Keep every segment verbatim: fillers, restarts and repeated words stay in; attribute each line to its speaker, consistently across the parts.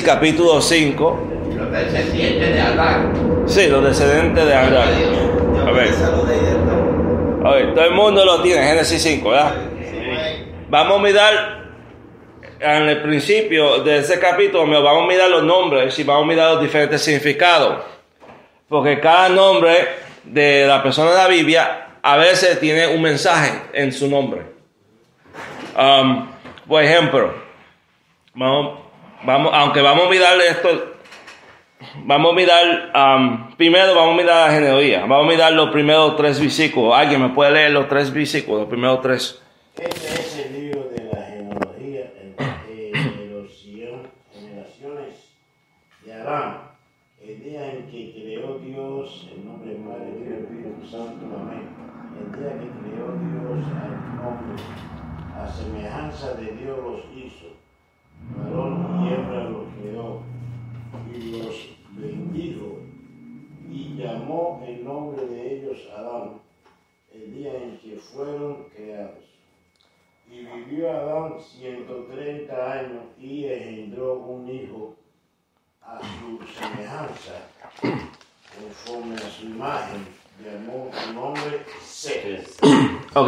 Speaker 1: capítulo cinco.
Speaker 2: Los descendientes de Adán.
Speaker 1: Sí, los descendientes de Adán. A ver. A ver, todo el mundo lo tiene, Génesis cinco, ¿verdad? Vamos a mirar en el principio de ese capítulo, vamos a mirar los nombres y vamos a mirar los diferentes significados. Porque cada nombre de la persona de la Biblia a veces tiene un mensaje en su nombre. Um, por ejemplo, vamos, vamos, aunque vamos a mirar esto, vamos a mirar, um, primero vamos a mirar la genealogía, vamos a mirar los primeros tres versículos. ¿Alguien me puede leer los tres versículos, los primeros tres?
Speaker 3: Este es el libro de la genealogía eh, de los generaciones de Adán, el día en que creó Dios, el nombre del Padre, Hijo y Espíritu Santo, amén. El día que creó Dios al hombre, a semejanza de Dios los hizo, varón y hembra los creó, y los bendijo, y llamó el nombre de ellos Adán, el día en que fueron creados. Y vivió Adán ciento treinta años y engendró un hijo a su semejanza, conforme a su imagen, llamó su nombre Seth.
Speaker 1: Ok.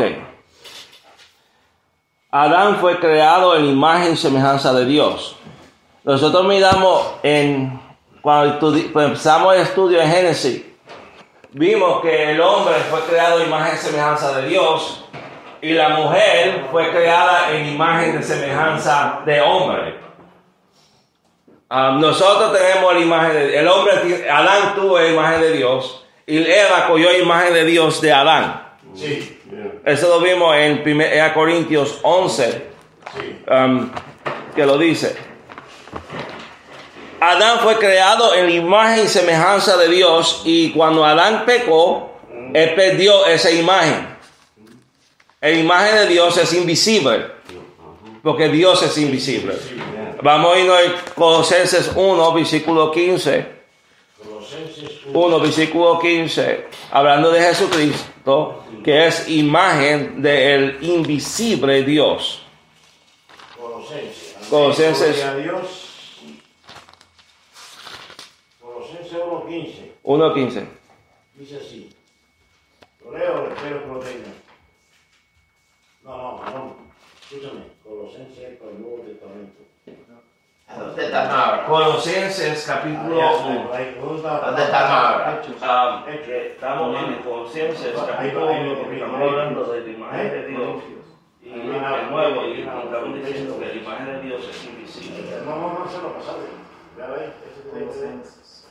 Speaker 1: Adán fue creado en imagen y semejanza de Dios. Nosotros miramos en, cuando empezamos el estudio en Génesis, vimos que el hombre fue creado en imagen y semejanza de Dios y la mujer fue creada en imagen y semejanza de hombre. Um, nosotros tenemos la imagen de el hombre, Adán tuvo la imagen de Dios y Eva cogió la imagen de Dios de Adán.
Speaker 3: Sí.
Speaker 1: Eso lo vimos en primera Corintios once, um, que lo dice. Adán fue creado en la imagen y semejanza de Dios y cuando Adán pecó, él perdió esa imagen. La imagen de Dios es invisible, porque Dios es invisible. Vamos a irnos a Colosenses uno, versículo quince. uno, versículo quince, hablando de Jesucristo, que es imagen del invisible Dios.
Speaker 3: Colosenses.
Speaker 1: Colosenses.
Speaker 3: Colosenses uno quince.
Speaker 1: uno quince.
Speaker 3: Dice así. Lo leo, espero que lo tengan. No, no, no. Escúchame. Colosenses para el Nuevo Testamento.
Speaker 2: ¿A dónde estamos ahora?
Speaker 1: Colosenses capítulo uno.
Speaker 2: ¿Dónde estamos ahora?
Speaker 1: Ah, estamos en Colosenses capítulo uno, porque estamos hablando de la imagen de Dios. Y de nuevo, y estamos diciendo que la imagen de Dios es invisible.
Speaker 3: No, no, no, se lo pasaron. Ya ves,
Speaker 1: Colosenses.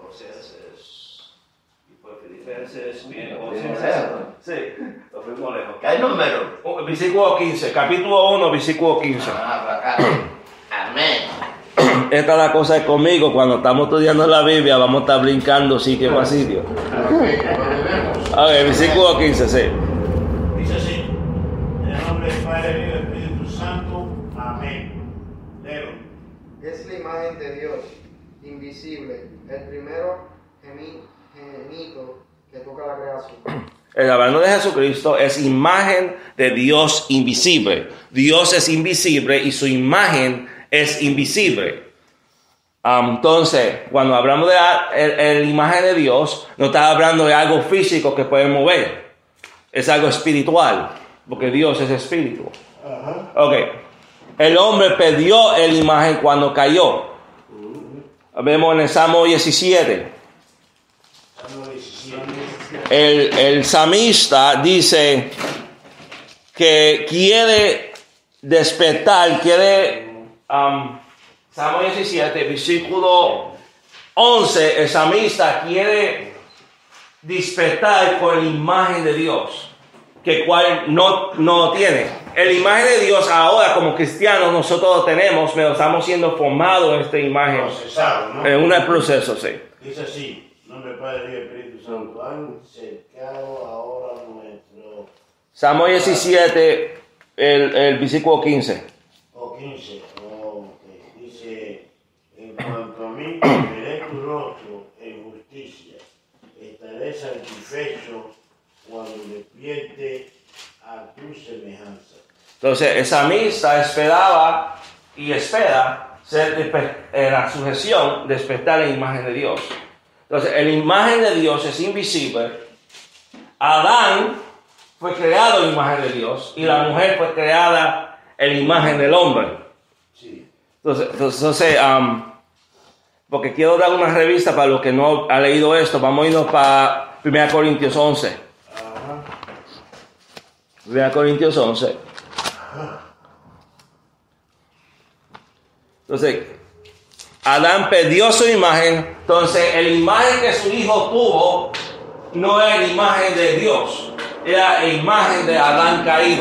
Speaker 1: Y pues Filipenses, bien, Colosenses. Sí, lo fuimos lejos.
Speaker 2: ¿Qué hay número?
Speaker 1: Versículo quince, capítulo uno, versículo quince.
Speaker 2: Ah, para acá. Amén.
Speaker 1: Esta es la cosa conmigo, cuando estamos estudiando la Biblia, vamos a estar brincando sitio para sitio. A ver, versículo quince, sí.
Speaker 3: Dice así. En el nombre del Padre, Hijo y Espíritu Santo. Amén. Leo.
Speaker 4: Es la imagen de Dios, invisible, el primero gemi- gemido que toca la creación.
Speaker 1: El hablando de Jesucristo es imagen de Dios invisible. Dios es invisible y su imagen es invisible. Um, entonces, cuando hablamos de la, el, el imagen de Dios, no está hablando de algo físico que puede mover. Es algo espiritual, porque Dios es espíritu.
Speaker 3: Ajá.
Speaker 1: Ok. El hombre perdió la imagen cuando cayó. Vemos en el Salmo diecisiete.
Speaker 3: Salmo diecisiete.
Speaker 1: El, el salmista dice que quiere despertar, quiere, um, Salmo diecisiete, versículo once, el salmista quiere despertar con la imagen de Dios, que cual no, no tiene. La imagen de Dios ahora como cristianos nosotros lo tenemos, pero estamos siendo formados en esta imagen.
Speaker 3: Procesado, ¿no?
Speaker 1: En un proceso, sí.
Speaker 3: Dice así. En nombre del Padre, Hijo y Espíritu Santo. Han cercado ahora nuestro.
Speaker 1: Salmo diecisiete, el, el versículo quince.
Speaker 3: O quince. Oh, okay. Dice. En cuanto a mí, veré tu rostro en justicia. Estaré satisfecho cuando despierte a tu semejanza.
Speaker 1: Entonces, el salmista esperaba y espera ser despe- eh, la sujeción, despertar la imagen de Dios. Entonces, la imagen de Dios es invisible. Adán fue creado en imagen de Dios y la mujer fue creada en imagen del hombre.
Speaker 3: Sí.
Speaker 1: Entonces, entonces um, porque quiero dar una revista para los que no han leído esto, vamos a irnos para primera Corintios once.
Speaker 3: Ajá.
Speaker 1: primera Corintios once. Entonces, Adán perdió su imagen. Entonces, la imagen que su hijo tuvo no era la imagen de Dios, era la imagen de Adán caído.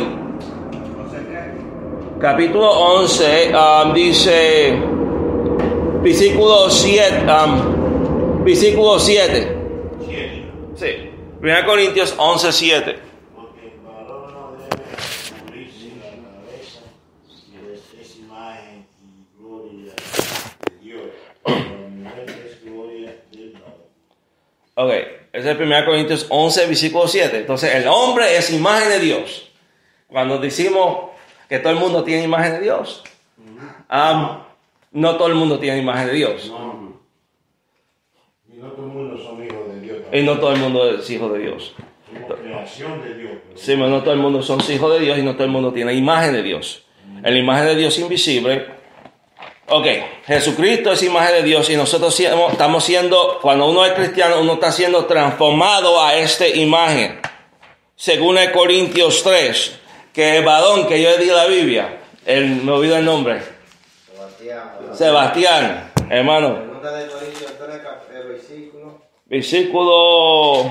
Speaker 1: Capítulo once um, dice, versículo siete. Um, versículo siete.
Speaker 3: Siete.
Speaker 1: Sí. primera Corintios once, siete.
Speaker 3: Porque el varón no debe cubrirse la cabeza, que es, es imagen y gloria de Dios. La mujer es gloria del varón.
Speaker 1: Ok, ese es primera Corintios once, versículo siete. Entonces, el hombre es imagen de Dios. Cuando decimos que todo el mundo tiene imagen de Dios, um, no todo el mundo tiene imagen de Dios.
Speaker 3: No. Y no todo el mundo son hijos de Dios.
Speaker 1: Y no todo el mundo es hijo de Dios.
Speaker 3: Somos creación de Dios. Pero
Speaker 1: Sí, pero no todo el mundo son hijos de Dios y no todo el mundo tiene imagen de Dios. La imagen de Dios invisible. Ok, Jesucristo es imagen de Dios y nosotros estamos siendo, cuando uno es cristiano, uno está siendo transformado a esta imagen. Según el Corintios tres, que el varón que yo le di la Biblia, el, me olvido el nombre,
Speaker 5: Sebastián.
Speaker 1: Sebastián, hermano,
Speaker 5: Segunda de Corintios tres, cap- eh, versículo.
Speaker 1: versículo,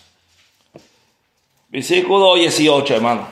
Speaker 1: versículo dieciocho, hermano.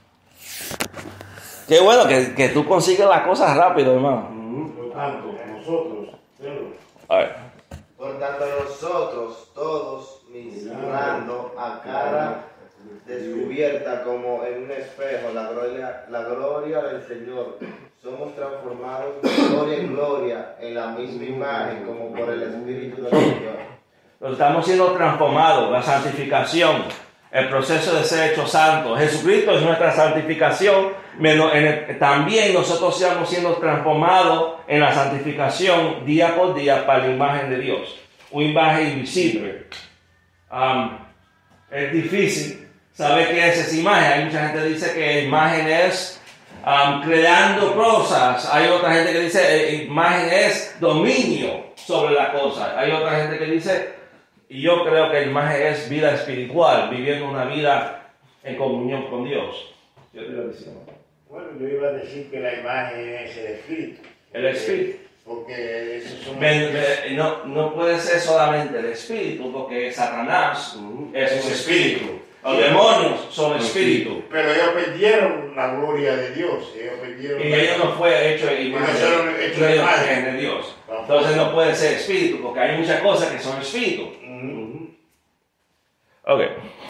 Speaker 1: Qué bueno que, que tú consigues las cosas rápido, hermano.
Speaker 3: Ujú. Por tanto, nosotros, pero,
Speaker 1: A ver.
Speaker 5: Por tanto, nosotros todos, mirando a cara descubierta como en un espejo la gloria, la gloria del Señor, somos transformados de gloria en gloria en la misma imagen como por el Espíritu del Señor.
Speaker 1: Nos estamos siendo transformados, la santificación, el proceso de ser hecho santo. Jesucristo es nuestra santificación, pero en el- también nosotros estamos siendo transformados en la santificación día por día para la imagen de Dios, una imagen invisible. Um, es difícil saber qué es esa imagen. Hay mucha gente que dice que imagen es um, creando cosas. Hay otra gente que dice que imagen es dominio sobre la cosa. Hay otra gente que dice, y yo creo que imagen es vida espiritual, viviendo una vida en comunión con Dios. Yo te lo decía.
Speaker 3: bueno, yo iba a decir que la imagen es el espíritu.
Speaker 1: El espíritu.
Speaker 3: Porque esos son.
Speaker 1: Me- me- no, no puede ser solamente el espíritu, porque Satanás es un espíritu. Los demonios son espíritus.
Speaker 3: Pero ellos perdieron la gloria de Dios. Ellos perdieron.
Speaker 1: Y ellos no fue hecho de imagen,
Speaker 3: Y no fueron hechos de imagen.
Speaker 1: de Dios. Entonces no puede ser espíritu, porque hay muchas cosas que son espíritu.
Speaker 3: Ujú.
Speaker 1: Ok.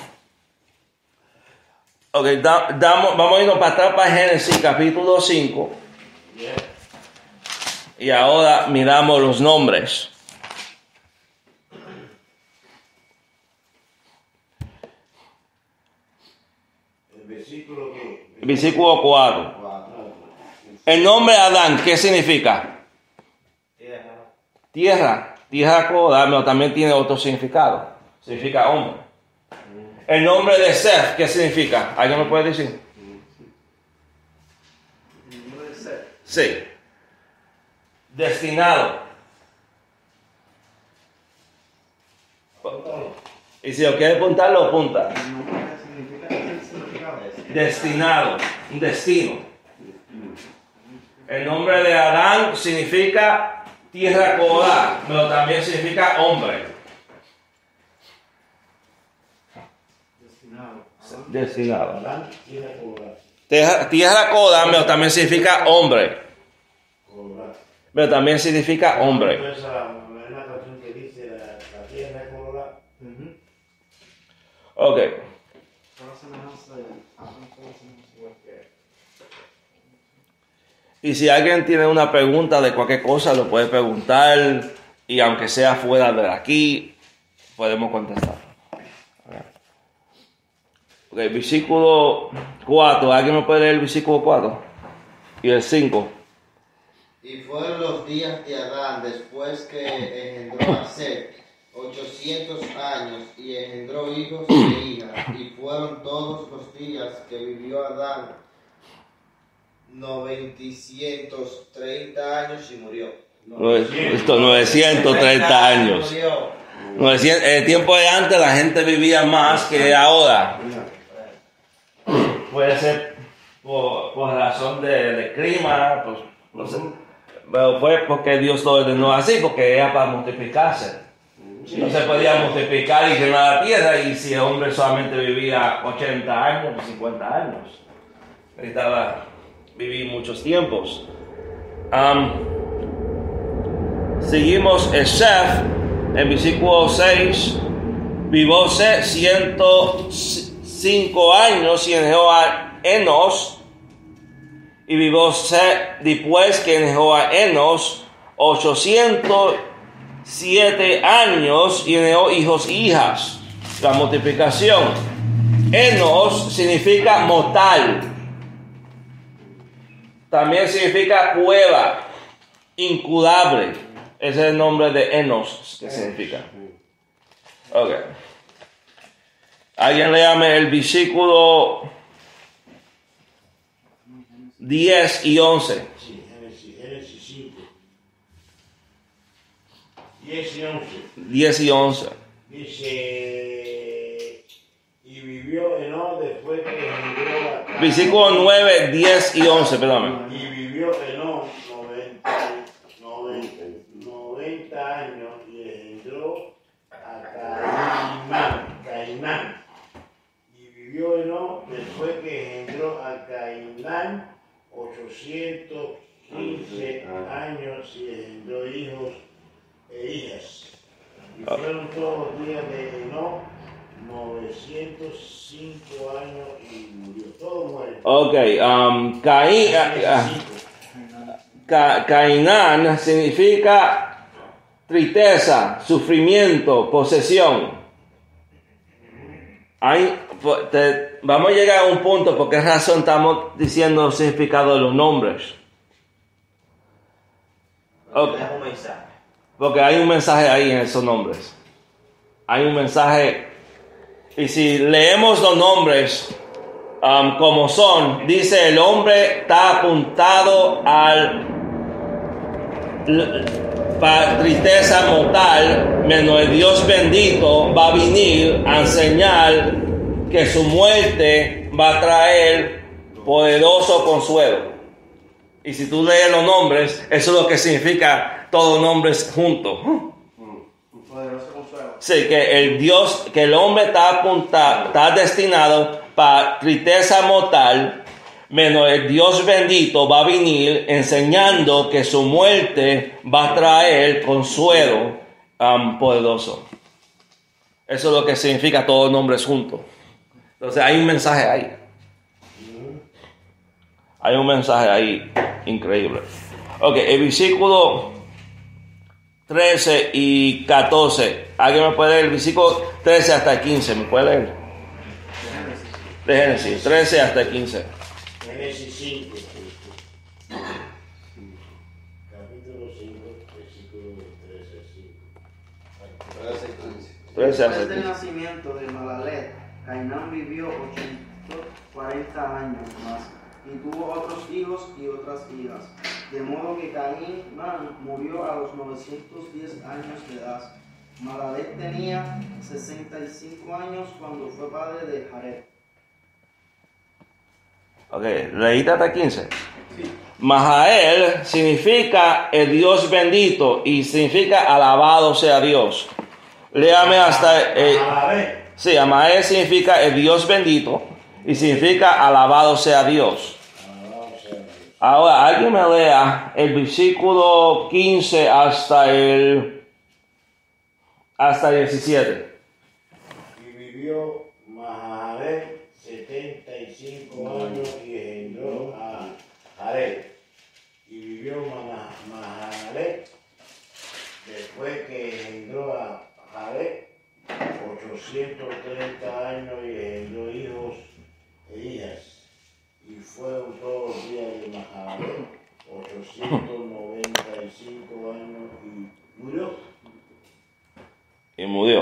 Speaker 1: Ok, da- damos, vamos a irnos para atrás para Génesis capítulo cinco.
Speaker 3: Yeah.
Speaker 1: Y ahora miramos los nombres.
Speaker 3: El versículo que.
Speaker 1: Versículo cuatro.
Speaker 5: Cuatro.
Speaker 1: El nombre Adán, ¿qué significa?
Speaker 5: Tierra.
Speaker 1: Tierra. Tierra coda, pero también tiene otro significado. Significa hombre. El nombre de Seth, ¿qué significa? ¿Alguien me puede decir? Sí. Destinado. Y si lo quiere apuntar, lo apunta. Destinado. Un destino. El nombre de Adán significa tierra coda, pero también significa hombre. Destinado.
Speaker 3: Adán tiene cobrar.
Speaker 1: Tierra, tierra coda, pero también significa hombre.
Speaker 3: Cobrar.
Speaker 1: Pero también significa hombre.
Speaker 3: Entonces, la, hay una canción que dice la, la tierra es cobrar.
Speaker 1: Ok. Y si alguien tiene una pregunta de cualquier cosa, lo puede preguntar. Y aunque sea fuera de aquí, podemos contestar. Ok, versículo cuatro. ¿Alguien me puede leer el versículo cuatro? Y el cinco.
Speaker 5: Y Y fueron los días de Adán después que engendró a Set, ochocientos años, y engendró hijos e hijas. Y fueron todos los días que vivió Adán, novecientos treinta años, y murió.
Speaker 1: Esto, novecientos treinta años. novecientos, en el tiempo de antes la gente vivía más que ahora. Puede ser por, por razón de, de clima, pues, no sé. Pero fue porque Dios lo ordenó así, porque era para multiplicarse. No se podía multiplicar y llenar la tierra, y si el hombre solamente vivía ochenta años o cincuenta años, necesitaba vivir muchos tiempos. Um, seguimos el Seth, en versículo seis. Vivió Seth ciento cinco años y engendró a Enos. Y vivió Seth después que engendró a Enos ochocientos siete años y engendró hijos e hijas. La multiplicación. Enos significa mortal. También significa cueva, incurable. Ese es el nombre de Enos, que significa. Ok. Alguien léame el versículo diez y once.
Speaker 3: Sí, Génesis, Génesis cinco. diez y once.
Speaker 1: diez y once.
Speaker 3: Dice, y vivió Enoc después que engendró a Caín.
Speaker 1: Versículo nueve, diez y once, perdón.
Speaker 3: Y vivió Enoc noventa, noventa, noventa años y engendró a Cainán. Cainán. Y vivió Enoc después que engendró a Cainán ochocientos quince años y engendró hijos e hijas. Y fueron todos los días de Enoc novecientos cinco años y murió. Todo muere.
Speaker 1: Ok, um, Caín, uh, Ca, Cainán significa tristeza, sufrimiento, posesión. Hay, te, vamos a llegar a un punto, ¿por qué razón estamos diciendo el significado de los nombres? Okay.
Speaker 2: Es un mensaje.
Speaker 1: Porque hay un mensaje ahí en esos nombres. Hay un mensaje. Y si leemos los nombres um, como son, dice el hombre está apuntado al para tristeza mortal, menos el Dios bendito va a venir a enseñar que su muerte va a traer poderoso consuelo. Y si tú lees los nombres, eso es lo que significa todos los nombres juntos.
Speaker 4: Poderoso consuelo.
Speaker 1: Sí, que el Dios, que el hombre está apuntado, está destinado para tristeza mortal, menos el Dios bendito va a venir enseñando que su muerte va a traer consuelo um, poderoso. Eso es lo que significa todos los nombres juntos. Entonces hay un mensaje ahí. Hay un mensaje ahí increíble. Ok, el versículo trece y catorce. ¿Alguien me puede leer el versículo trece hasta el quince? ¿Me puede leer? De Génesis, trece hasta el quince.
Speaker 3: Génesis cinco. Capítulo cinco, versículo trece a cinco.
Speaker 1: trece hasta
Speaker 4: Después
Speaker 1: el
Speaker 4: del
Speaker 1: quince.
Speaker 4: nacimiento de Malalet, Cainán vivió ochocientos cuarenta años más y tuvo otros hijos y otras hijas. De modo que Cainán murió a los novecientos diez años de edad. Malalet tenía sesenta y cinco años cuando fue padre de Jared.
Speaker 1: Ok, leíste hasta quince. Mahael significa el Dios bendito y significa alabado sea Dios. Léame hasta... Eh, sí, Mahael significa el Dios bendito y significa alabado sea Dios. Ahora, alguien me lea el versículo quince hasta el... hasta el diecisiete.
Speaker 3: Y vivió Mahalet setenta y cinco años y engendró a Jared. Y vivió Mahalet después que engendró a Jared ochocientos treinta años y engendró hijos e hijas. Y fueron todos los días de Mahalet ochocientos noventa y cinco años y murió.
Speaker 1: Y murió.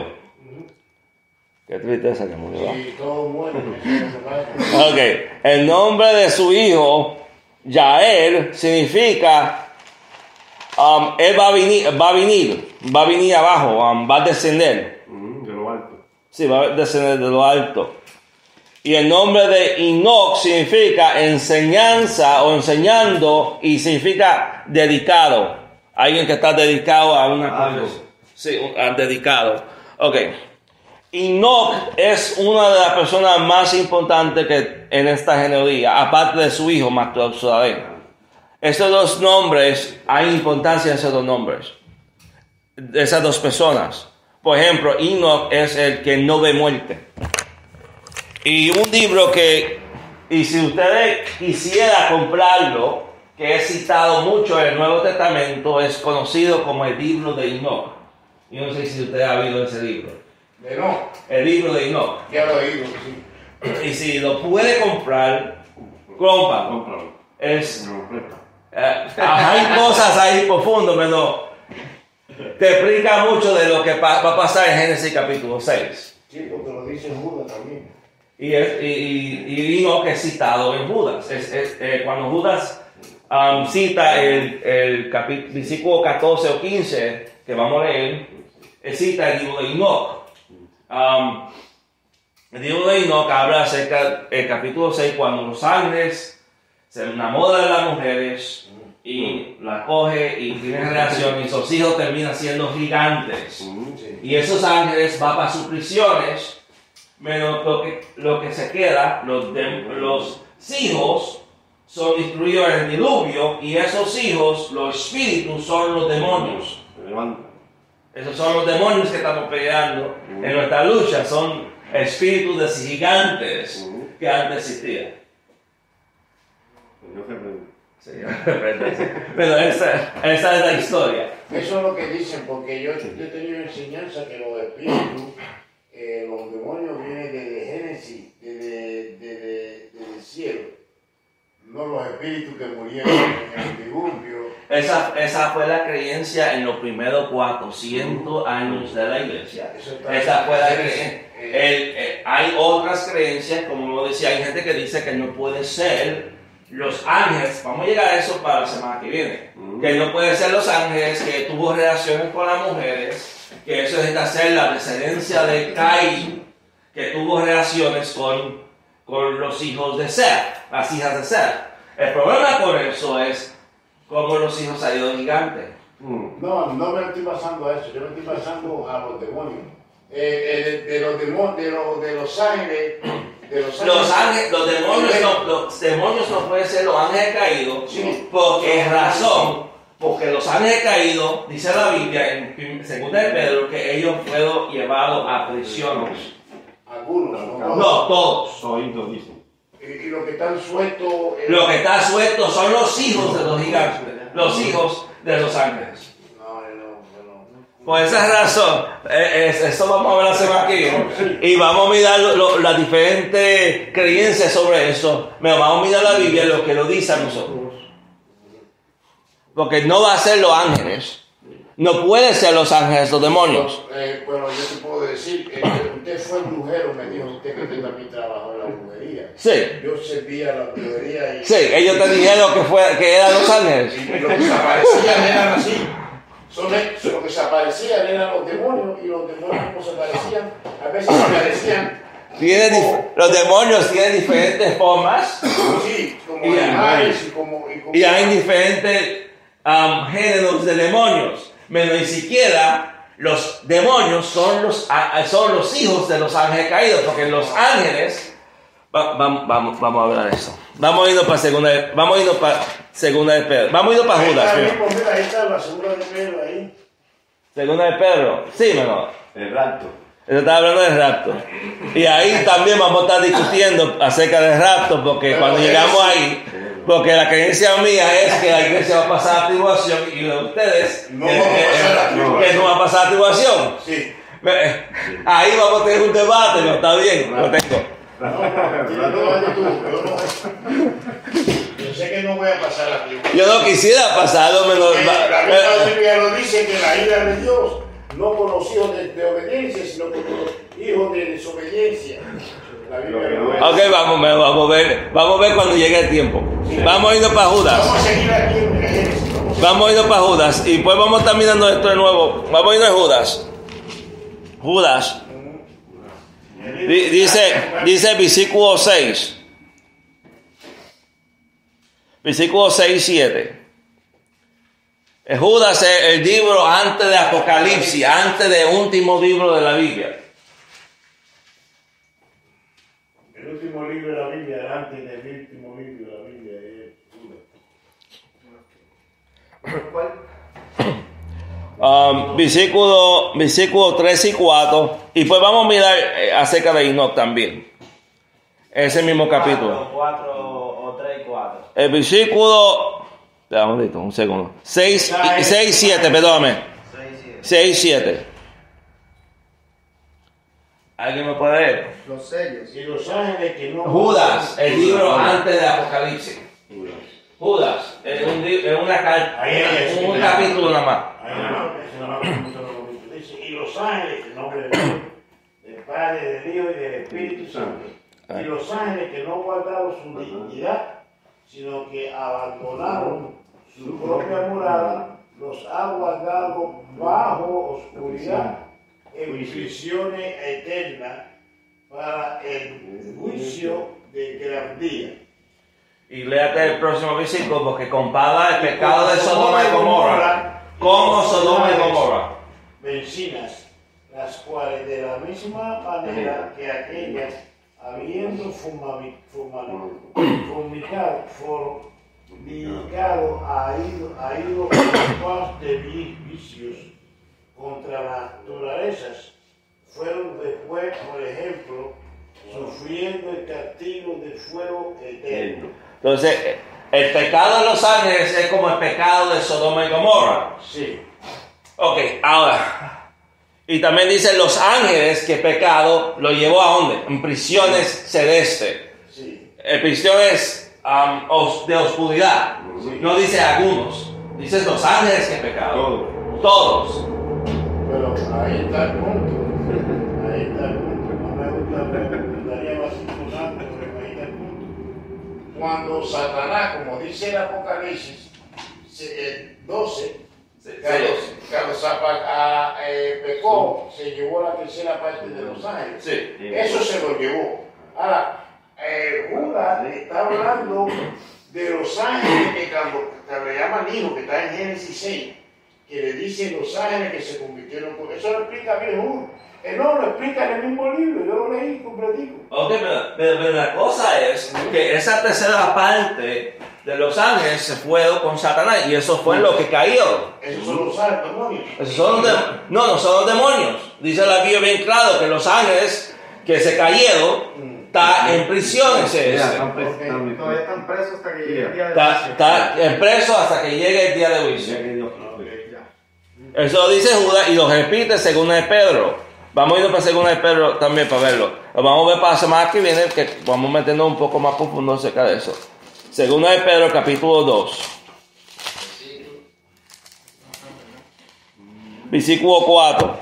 Speaker 1: Qué tristeza que murió.
Speaker 3: Y todos mueren.
Speaker 1: Ok, el nombre de su hijo, Yael, significa, um, él va a venir, va a venir, va a venir abajo, um, va a descender.
Speaker 6: De lo alto.
Speaker 1: Sí, va a descender de lo alto. Y el nombre de Enoch significa enseñanza o enseñando y significa dedicado. Alguien que está dedicado a una cosa. Sí, un, dedicado. Ok. Enoch es una de las personas más importantes que en esta genealogía, aparte de su hijo Matusalén. Estos dos nombres, hay importancia en esos dos nombres. De esas dos personas. Por ejemplo, Enoch es el que no ve muerte. Y un libro que, y si ustedes quisieran comprarlo, que es citado mucho en el Nuevo Testamento, es conocido como el libro de Enoch. Yo no sé si usted ha oído ese libro.
Speaker 3: De no,
Speaker 1: El libro de Enoch.
Speaker 3: ya lo he oído, sí.
Speaker 1: Y si lo puede comprar, cómpralo.
Speaker 6: Cómpralo.
Speaker 1: Es,
Speaker 6: Me lo presta.
Speaker 1: eh, hay cosas ahí profundas, pero te explica mucho de lo que pa- va a pasar en Génesis capítulo seis.
Speaker 3: Sí, porque lo dice Judas también.
Speaker 1: Y, es, y, y, y Enoch es citado en Judas. Es, es, eh, cuando Judas um, cita el, el capi- versículo catorce o quince, que vamos a leer, él cita el libro de Enoch. Um, el libro de Enoch habla acerca del capítulo seis, cuando los ángeles se enamoran de las mujeres y la coge y tienen relación y sus hijos terminan siendo gigantes.
Speaker 3: Sí.
Speaker 1: Y esos ángeles van para sus prisiones, menos lo que, lo que se queda, los, de, los hijos son destruidos en el diluvio y esos hijos, los espíritus, son los demonios.
Speaker 6: Se levanta.
Speaker 1: Esos son los demonios que estamos peleando en nuestra lucha, son espíritus de gigantes que antes existían.
Speaker 6: Yo siempre.
Speaker 1: Sí, pero esa, esa es la historia.
Speaker 3: Eso es lo que dicen, porque yo, yo he tenido enseñanza que los espíritus, eh, los demonios vienen desde Génesis, desde, desde, desde el cielo. No los espíritus que murieron en el diluvio.
Speaker 1: Esa, esa fue la creencia en los primeros cuatrocientos años de la iglesia. Esa fue la creencia. El, el, hay otras creencias, como lo decía, hay gente que dice que no puede ser los ángeles. Vamos a llegar a eso para la semana que viene. Que no puede ser los ángeles que tuvo relaciones con las mujeres, que eso es ser la descendencia de Caín, que tuvo relaciones con, con los hijos de Seth, las hijas de Seth. El problema con eso es cómo los hijos salieron gigantes.
Speaker 3: No, no me estoy pasando a eso, yo me estoy pasando a los demonios. Eh, eh, de, de, los demonios, de, los, de los ángeles, de los ángeles.
Speaker 1: Los ángeles, los demonios no, los demonios no pueden ser los ángeles caídos,
Speaker 3: Sí.
Speaker 1: porque es razón, porque los ángeles caídos, dice la Biblia en segunda de Pedro, que ellos fueron llevados a prisiones.
Speaker 3: Algunos, no,
Speaker 1: No, todos.
Speaker 6: Toditos dicen.
Speaker 3: Y, y los que están sueltos. eh,
Speaker 1: Lo que está suelto son los hijos de los gigantes, los hijos de los ángeles.
Speaker 3: No, no, no.
Speaker 1: Por esa razón, eh, es- eso vamos a ver la semana que viene. Y vamos a mirar lo- lo- las diferentes creencias sobre eso. Pero vamos a mirar la Biblia, lo que lo dice a nosotros. Porque no va a ser los ángeles. No puede ser los ángeles, los demonios.
Speaker 3: Eh, bueno, yo te puedo decir, eh, usted fue brujero, me dijo usted que usted también trabajó en la brujería.
Speaker 1: Sí.
Speaker 3: Yo servía la brujería y,
Speaker 1: Sí, ellos te dijeron que, fue, que eran los ángeles.
Speaker 3: y los que se aparecían eran así. Son los que se aparecían eran los demonios y los demonios como se aparecían, a veces se aparecían.
Speaker 1: Tienen dif- los demonios tienen diferentes formas
Speaker 3: Sí, como
Speaker 1: Y-
Speaker 3: animales y como. Y como
Speaker 1: y hay diferentes um, géneros de demonios. Pero ni siquiera los demonios son los, a- son los hijos de los ángeles caídos, porque los ángeles. va- vamos, vamos, vamos a ver eso. Vamos a irnos para segunda de, vamos a irnos para segunda de Pedro. Vamos a irnos para
Speaker 3: Ahí
Speaker 1: Judas.
Speaker 3: está,
Speaker 1: primero.
Speaker 3: mismo, mira, ahí está la segunda de Pedro ahí.
Speaker 1: Segunda de Pedro. Sí, menor.
Speaker 6: El rapto.
Speaker 1: Él está hablando del rapto. Y ahí también vamos a estar discutiendo acerca del rapto, porque
Speaker 3: Pero
Speaker 1: cuando
Speaker 3: es-
Speaker 1: llegamos ahí, porque la creencia mía es que la iglesia va a pasar la tribulación y de ustedes
Speaker 3: No
Speaker 1: que,
Speaker 3: vamos a
Speaker 1: que-
Speaker 3: pasar la
Speaker 1: que
Speaker 3: tribulación.
Speaker 1: no va a pasar la tribulación.
Speaker 3: Sí.
Speaker 1: Eh, Ahí vamos a tener un debate, pero está bien, lo tengo.
Speaker 3: No, no, tiene toda la actitud, yo no. Yo sé que que no voy a pasar la Biblia.
Speaker 1: Yo no quisiera pasarlo menos.
Speaker 3: Eh, La misma Biblia lo dice que la ira de Dios no con los hijos de, de obediencia, sino con los hijos de desobediencia. La Biblia lo dice.
Speaker 1: Ok, vamos, vamos a ver, vamos a ver cuando llegue el tiempo. Vamos a irnos para Judas.
Speaker 3: Vamos a seguir aquí en Génesis.
Speaker 1: Vamos a irnos para Judas y pues vamos a estar mirando esto de nuevo. Vamos a irnos a Judas. Judas. Di- Dice, dice el versículo seis. Versículo seis y siete. El Judas es el libro antes de Apocalipsis, antes del último libro de la Biblia.
Speaker 3: El último libro de la Biblia, antes del último libro de la Biblia, es Judas.
Speaker 4: ¿Cuál?
Speaker 1: Um, versículo, versículo tres y cuatro. Y pues vamos a mirar eh, acerca de Enoch también. Ese mismo capítulo.
Speaker 7: cuatro o tres y cuatro.
Speaker 1: El versículo. Espera un momento, un segundo. seis y siete, perdóname. seis y siete. ¿Alguien me puede leer?
Speaker 4: Los sellos.
Speaker 3: Y los ángeles que no...
Speaker 1: Judas, el libro antes de Apocalipsis. Judas, es, un, li- es una carta,
Speaker 3: Ahí, ahí,
Speaker 1: un
Speaker 3: sí,
Speaker 1: capítulo nada más.
Speaker 3: Ahí nada más, eso nada más, mucho lo bonito. Dice, y los ángeles, en nombre de Dios, del Padre, del Hijo y del Espíritu Santo. Y los ángeles que no guardaron su dignidad, sino que abandonaron su propia morada, los ha guardado bajo oscuridad, en prisiones eternas, para el juicio del gran día.
Speaker 1: Y léate el próximo versículo porque compara el pecado de Sodoma y Gomorra como Sodoma y Gomorra.
Speaker 3: Vecinas, las cuales de la misma manera que aquellas, habiendo fumami- fumami- fornicado, fornicado, ha ido, ha ido con paz de vi- vicios contra naturalezas, fueron después, por ejemplo, sufriendo el castigo del fuego eterno.
Speaker 1: Entonces, el pecado de los ángeles es como el pecado de Sodoma y Gomorra.
Speaker 3: Sí.
Speaker 1: Ok, ahora. Y también dice los ángeles que pecado lo llevó a dónde? En prisiones celestes.
Speaker 3: Sí.
Speaker 1: En prisiones um, os- de oscuridad. No dice algunos. Dice los ángeles que pecado.
Speaker 6: Todos.
Speaker 1: Todos.
Speaker 3: Pero ahí está el punto. Ahí está el punto. No me gusta, me gustaría más importante, pero ahí está el punto. Cuando Satanás, como dice el Apocalipsis se- eh, doce, cuando, cuando Zapa- a- eh, pecó, se llevó la tercera parte de los ángeles.
Speaker 1: Sí.
Speaker 3: Eso se lo llevó. Ahora, eh, Judas está hablando de los ángeles que cuando, cuando le llaman hijos, que está en Génesis seis, que le dice los ángeles que se convirtieron. Eso lo explica bien Judas. Él no lo explica en el mismo libro, yo lo leí completico.
Speaker 1: Ok, pero, pero- pero la cosa es que esa tercera parte de los ángeles se fue con Satanás y eso fue lo que cayó.
Speaker 3: Esos son los ángeles, demonios.
Speaker 1: Esos son los de- no, no son los demonios. Dice la Biblia bien claro que los ángeles que se cayeron están en prisiones.
Speaker 6: Están presos, están en
Speaker 4: Todavía están presos hasta que llegue el día de
Speaker 1: Está,
Speaker 4: juicio.
Speaker 1: está en preso hasta que llegue el día de juicio.
Speaker 6: Ya que Dios-
Speaker 1: Eso lo dice Judas y lo repite según de Pedro. Vamos a ir para segunda de Pedro también para verlo. Lo vamos a ver para la semana que viene, que vamos metiendo un poco más profundo acerca de eso. Segunda de Pedro, capítulo dos. Versículo cuatro.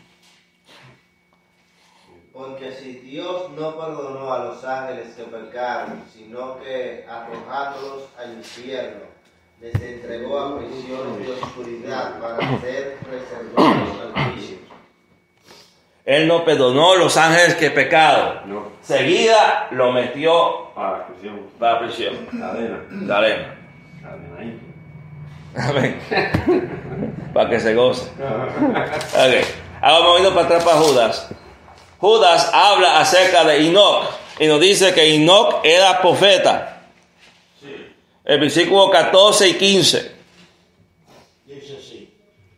Speaker 5: Porque si Dios no perdonó a los ángeles que pecaron, sino que arrojándolos al infierno, les entregó a prisiones de oscuridad para ser reservados al juicio.
Speaker 1: Él no perdonó los ángeles que pecaron.
Speaker 6: No,
Speaker 1: Seguida lo metió
Speaker 6: para la prisión.
Speaker 1: para la prisión.
Speaker 6: Cadena.
Speaker 1: Dale.
Speaker 6: Cadena ahí.
Speaker 1: Amén. Para que se goce. Ok. Ahora vamos a ir para atrás para Judas. Judas habla acerca de Enoch y nos dice que Enoch era profeta. El versículo catorce y quince.
Speaker 3: Dice así.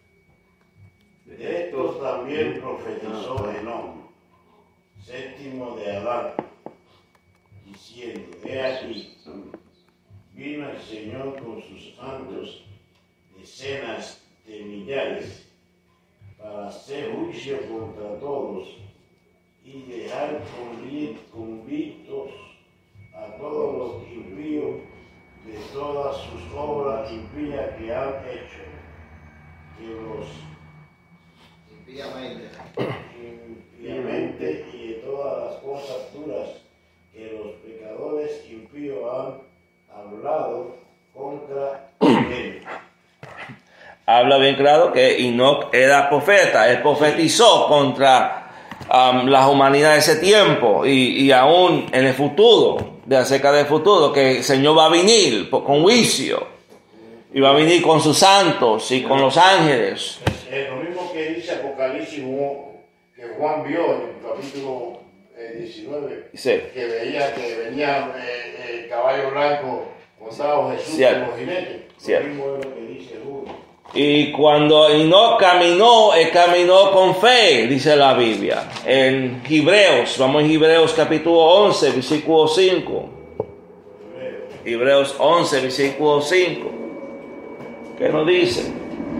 Speaker 3: De esto también profetizó Enoch, séptimo de Adán, diciendo, he aquí, vino el Señor con sus santos, decenas de millares, para hacer juicio contra todos y dejar convi- convictos a todos los impíos de todas sus obras impías que han hecho, que los
Speaker 5: Impíamente.
Speaker 3: impíamente y de todas las cosas duras que los pecadores impíos han hablado contra él.
Speaker 1: Habla bien claro que Enoch era profeta, él profetizó contra um, la humanidad de ese tiempo y, y aún en el futuro, de acerca del futuro, que el Señor va a venir con juicio y va a venir con sus santos y con los ángeles.
Speaker 3: Es, es lo mismo que dice Apocalipsis, que Juan vio en el capítulo eh, diecinueve,
Speaker 1: Sí.
Speaker 3: que veía que venía eh, el caballo blanco montado Jesús
Speaker 1: Cierto.
Speaker 3: con los jinetes.
Speaker 1: Cierto.
Speaker 3: Lo mismo es lo que dice Judas.
Speaker 1: Y cuando Enoch caminó, él caminó con fe, dice la Biblia. En Hebreos, vamos a Hebreos capítulo once, versículo cinco. Hebreos once, versículo cinco. ¿Qué nos dice?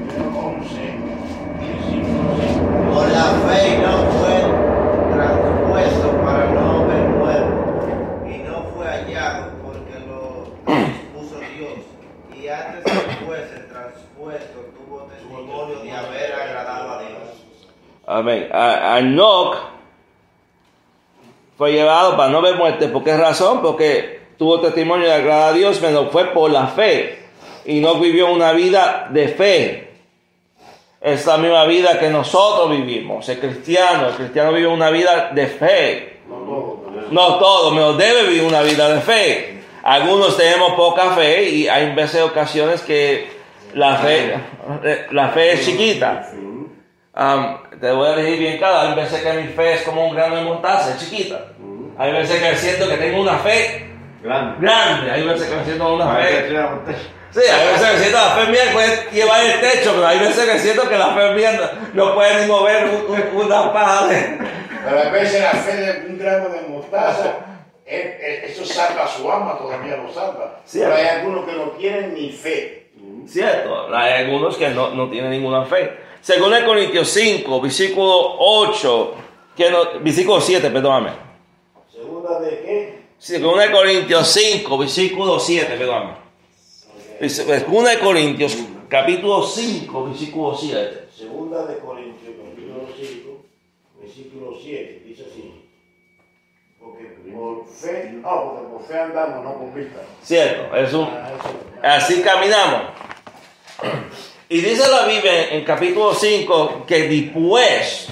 Speaker 5: Por la fe no fue transpuesto para no ver muerto, y no fue hallado porque lo puso Dios, y antes que fuese transpuesto tuvo testimonio de haber agradado a Dios.
Speaker 1: Amén. A, a Enoch fue llevado para no ver muerte. ¿Por qué razón? Porque tuvo testimonio de agradar a Dios, pero fue por la fe. Y no vivió una vida de fe. Es la misma vida que nosotros vivimos. El cristiano, el cristiano vive una vida de fe.
Speaker 3: No todo, ¿no?
Speaker 1: No todos, pero debe vivir una vida de fe. Algunos tenemos poca fe y hay veces ocasiones que la fe, la fe es chiquita. Um, te voy a decir bien claro, hay veces que mi fe es como un grano de mostaza, es chiquita. Hay veces que siento que tengo una fe
Speaker 6: Grande.
Speaker 1: grande, hay veces que me siento una
Speaker 6: Para que
Speaker 1: fe.
Speaker 6: sea usted.
Speaker 1: Sí, hay veces que siento la fe mía que puede llevar el techo, pero hay veces que siento que la fe mía no, no puede ni mover un- un- una paja de...
Speaker 3: Pero a veces la fe de un grano de mostaza, eh, eh, eso salva su alma, todavía lo salva.
Speaker 1: Cierto.
Speaker 3: Pero hay algunos que no quieren ni fe.
Speaker 1: Cierto, hay algunos que no, no tienen ninguna fe. Según el Corintios cinco, versículo ocho, que no, versículo siete, perdóname.
Speaker 3: ¿Segunda de qué?
Speaker 1: Según el Corintios cinco, versículo siete, perdóname. Según el Corintios, capítulo cinco, versículo siete.
Speaker 3: Segunda de Corintios, capítulo cinco, versículo siete, dice así. Porque por fe, no, porque por fe andamos, no por vista.
Speaker 1: Cierto, es un,
Speaker 3: Ah, eso.
Speaker 1: así caminamos. Y dice la Biblia en capítulo cinco que después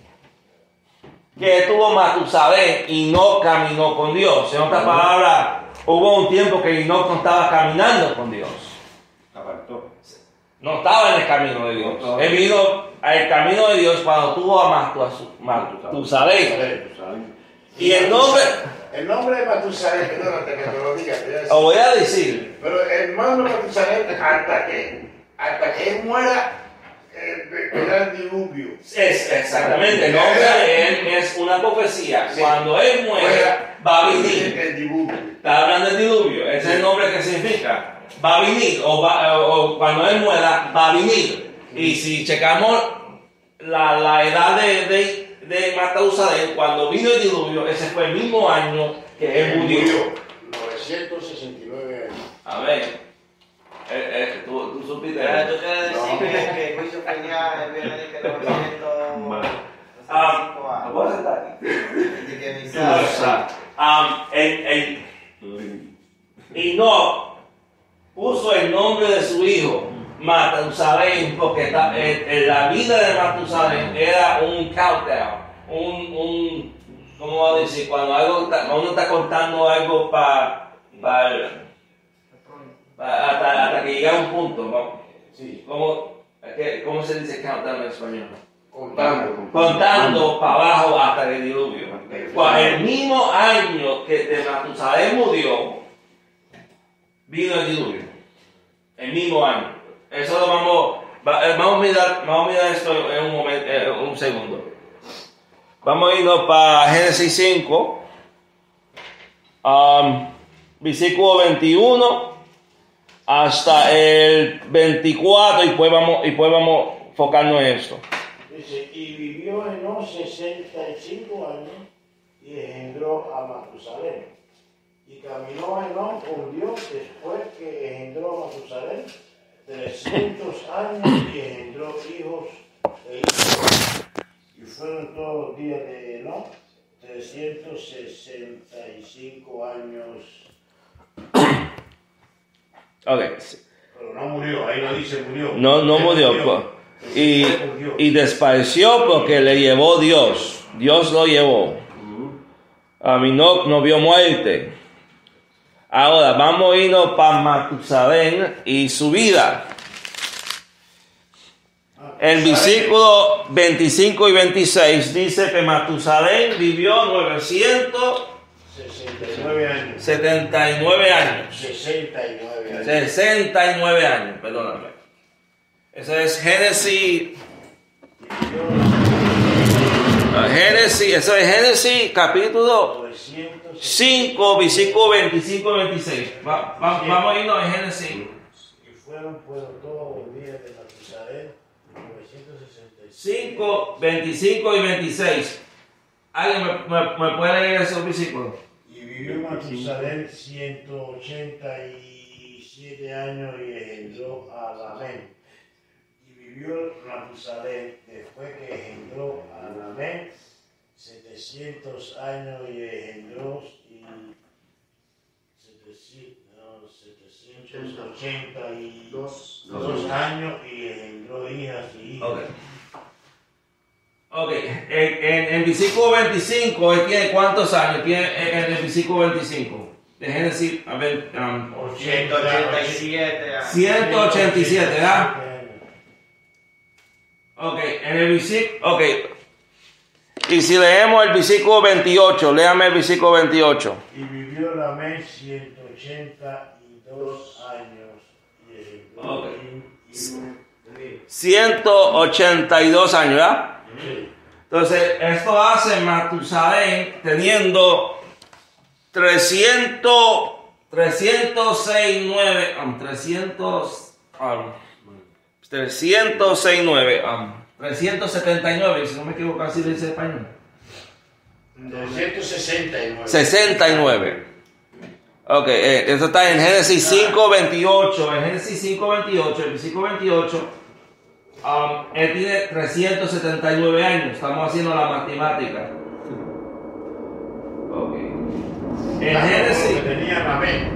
Speaker 1: que estuvo Matusalén y no caminó con Dios. En otras palabras, hubo un tiempo que Enoch no estaba caminando con Dios.
Speaker 6: Apartó.
Speaker 1: No estaba en el camino de Dios. Él vino al camino de Dios cuando tuvo a Matusalén.
Speaker 3: Matusalén.
Speaker 6: ¿Sabes?
Speaker 1: Y el nombre,
Speaker 3: El nombre de Matusalén, perdónate que te lo diga, te voy a decir.
Speaker 1: os voy a decir,
Speaker 3: Pero el nombre de Matusalén, hasta que, hasta que él muera, eh, verá el diluvio.
Speaker 1: es exactamente, el nombre de él es una profecía.
Speaker 3: Sí.
Speaker 1: Cuando él muera, va a venir.
Speaker 3: El diluvio.
Speaker 1: Está hablando del diluvio, ese es el nombre que significa. Va a venir, o, va- o- o cuando él muera, va a venir. Y si checamos la, la edad de, de, de Matusalén, cuando vino el diluvio, ese fue el mismo año que él murió.
Speaker 3: novecientos sesenta y nueve años.
Speaker 1: A ver, eh, eh, tú, tú supiste.
Speaker 4: Pero tú quieres decir
Speaker 3: No.
Speaker 4: que, que el juicio final viene de que novecientos
Speaker 1: Ah,
Speaker 4: cinco
Speaker 1: ¿me
Speaker 4: años.
Speaker 1: puedo sentar aquí?
Speaker 4: De que Misael-
Speaker 1: Um, el, el, Enoch puso el nombre de su hijo Matusalén porque ta- en, en la vida de Matusalén era un countdown, un, un ¿cómo voy a decir? Cuando, algo está- cuando uno está contando algo para hasta, hasta que llega a un punto, ¿no?
Speaker 3: Sí,
Speaker 1: ¿Cómo, qué- ¿Cómo se dice countdown en español?
Speaker 3: contando.
Speaker 1: Contando para abajo hasta el diluvio. Pues el mismo año que de Matusalén murió, vino el diluvio. El mismo año. Eso lo vamos, va- eh, vamos a mirar, vamos a mirar esto en un momento, en un segundo. Vamos a irnos para Génesis cinco, um, versículo veintiuno hasta el veinticuatro, y pues vamos, y pues vamos a enfocarnos en esto.
Speaker 3: Dice, y vivió Enoch sesenta y cinco años y engendró a Matusalén. Y caminó Enoc con Dios después que engendró a Matusalén trescientos años y engendró hijos e hijos. Y fueron todos los días de Enoc trescientos sesenta y cinco años.
Speaker 1: Ok.
Speaker 3: Pero no murió, ahí lo dice murió.
Speaker 1: No, no
Speaker 3: Él
Speaker 1: murió. Y,
Speaker 3: Fue por Dios.
Speaker 1: y despareció porque le llevó Dios. Dios lo llevó. A Enoc no vio muerte. Ahora vamos a irnos para Matusalén y su vida. El versículo veinticinco y veintiséis dice que Matusalén vivió novecientos
Speaker 3: sesenta y nueve años.
Speaker 1: setenta y nueve años.
Speaker 3: sesenta y nueve años.
Speaker 1: sesenta y nueve años, perdóname. Eso es Génesis. uh, Génesis, eso es Génesis capítulo cinco, versículo veinticinco y veintiséis. Va, va, vamos a irnos en Génesis.
Speaker 3: Y fueron pues todos los días de Matusalén novecientos sesenta y
Speaker 1: cinco, veinticinco y veintiséis. ¿Alguien me, me, me puede leer esos versículos?
Speaker 3: Y vivió Matusalén ciento ochenta y siete años y engendró a Lamén. Y vivió Matusalén después que engendró a Lamén setecientos años y engendró y setecientos ochenta y dos años y engendró hijas y hijos.
Speaker 1: Ok. Ok, en, en el versículo veinticinco, él tiene cuántos años? Tiene en el versículo veinticinco. De Génesis, a ver, um,
Speaker 5: ciento ochenta y siete.
Speaker 1: ciento ochenta y siete, ¿verdad? Ok, en el versículo, ok. Y si leemos el versículo veintiocho, léame el versículo veintiocho.
Speaker 3: Y vivió Lamén ciento ochenta y dos años y engendró
Speaker 1: Ok.
Speaker 3: hijos.
Speaker 1: ciento ochenta y dos años, ¿verdad? Entonces, esto hace Matusalén teniendo trescientos, trescientos seis, nueve, um, trescientos, um, trescientos seis, nueve, um, trescientos setenta y nueve, si no me equivoco, así dice en español.
Speaker 3: trescientos sesenta y nueve.
Speaker 1: sesenta y nueve. Ok, eh, esto está en Génesis cinco, veintiocho. En Génesis cinco, veintiocho, el versículo veintiocho. Um, él tiene trescientos setenta y nueve años. Estamos haciendo la matemática. Ok. En
Speaker 3: Claro,
Speaker 1: Génesis.
Speaker 3: porque tenía Lamén.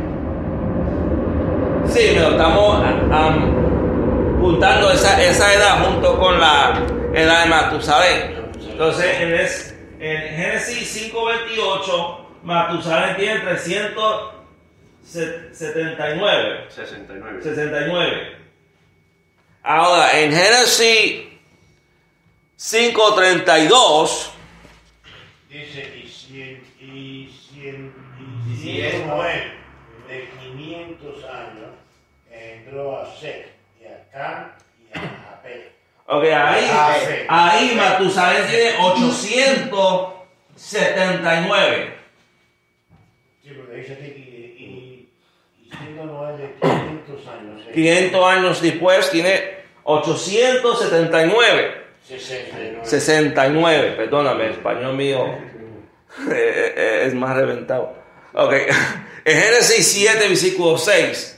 Speaker 1: Sí, pero estamos um, juntando esa, esa edad junto con la edad de Matusalén. Entonces, en, es, en Génesis cinco, veintiocho, Matusalén tiene trescientos setenta y nueve.
Speaker 6: sesenta y nueve.
Speaker 1: sesenta y nueve. Ahora, en Génesis cinco, treinta y dos,
Speaker 3: Dice, y cien, y cien, y cien Noé, de quinientos años, entró a Seth, y a Cam, y a Japé.
Speaker 1: ok, ahí,
Speaker 3: Jafet.
Speaker 1: ahí Matusalén tiene ochocientos setenta y nueve.
Speaker 3: Sí, porque dice aquí, y, y, y siendo Noé de quinientos años, eh,
Speaker 1: quinientos años después tiene ochocientos setenta y nueve.
Speaker 3: sesenta y nueve.
Speaker 1: sesenta y nueve, perdóname, el español mío eh, eh, es más reventado. Ok, en Génesis siete, versículo seis.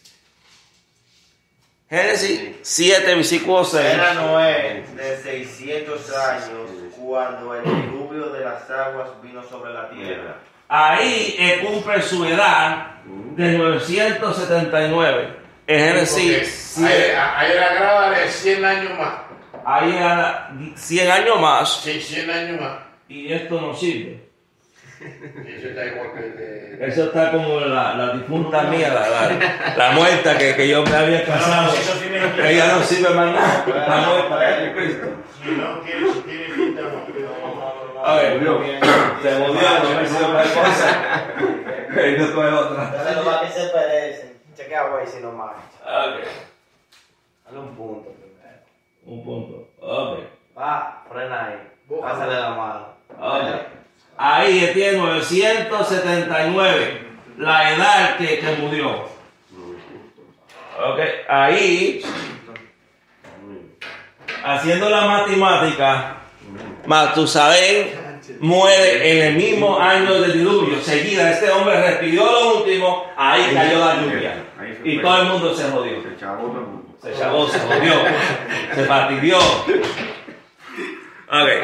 Speaker 1: Génesis siete, versículo seis.
Speaker 5: Era Noé de seiscientos años cuando el diluvio de las aguas vino sobre la tierra.
Speaker 1: Ahí él cumple su edad de novecientos setenta y nueve. En Génesis
Speaker 3: Porque
Speaker 1: siete,
Speaker 3: ahí, ahí la grada de cien años más.
Speaker 1: ahí era cien años más
Speaker 3: Sí, cien años más.
Speaker 1: y esto no sirve.
Speaker 3: Eso está igual que el de...
Speaker 1: Eso está como la, la difunta mía, la, la, la muerta que, que yo me había casado.
Speaker 3: Eso tiene que-
Speaker 1: Ella no sirve más nada. La muerta de Cristo.
Speaker 3: Si no tiene, si tiene pinta, no.
Speaker 1: A ver, murió. Se murió, no me sirve otra cosa. Y no coge otra.
Speaker 4: Dale lo más que se parecen. Chequea, güey, si no más.
Speaker 1: Ok.
Speaker 4: Dale un punto primero.
Speaker 1: Un punto. Ok.
Speaker 4: Va, frena ahí. Pásale la mano.
Speaker 1: Ok. Ahí tiene novecientos setenta y nueve. La edad que, que murió. Ok. Ahí, haciendo la matemática, Matusalén muere en el mismo año del diluvio. Seguida, este hombre respiró lo último, ahí cayó la lluvia. Y todo el mundo se jodió.
Speaker 6: Se chavó todo el mundo.
Speaker 1: Se chavó, se jodió, se fastidió. Ok.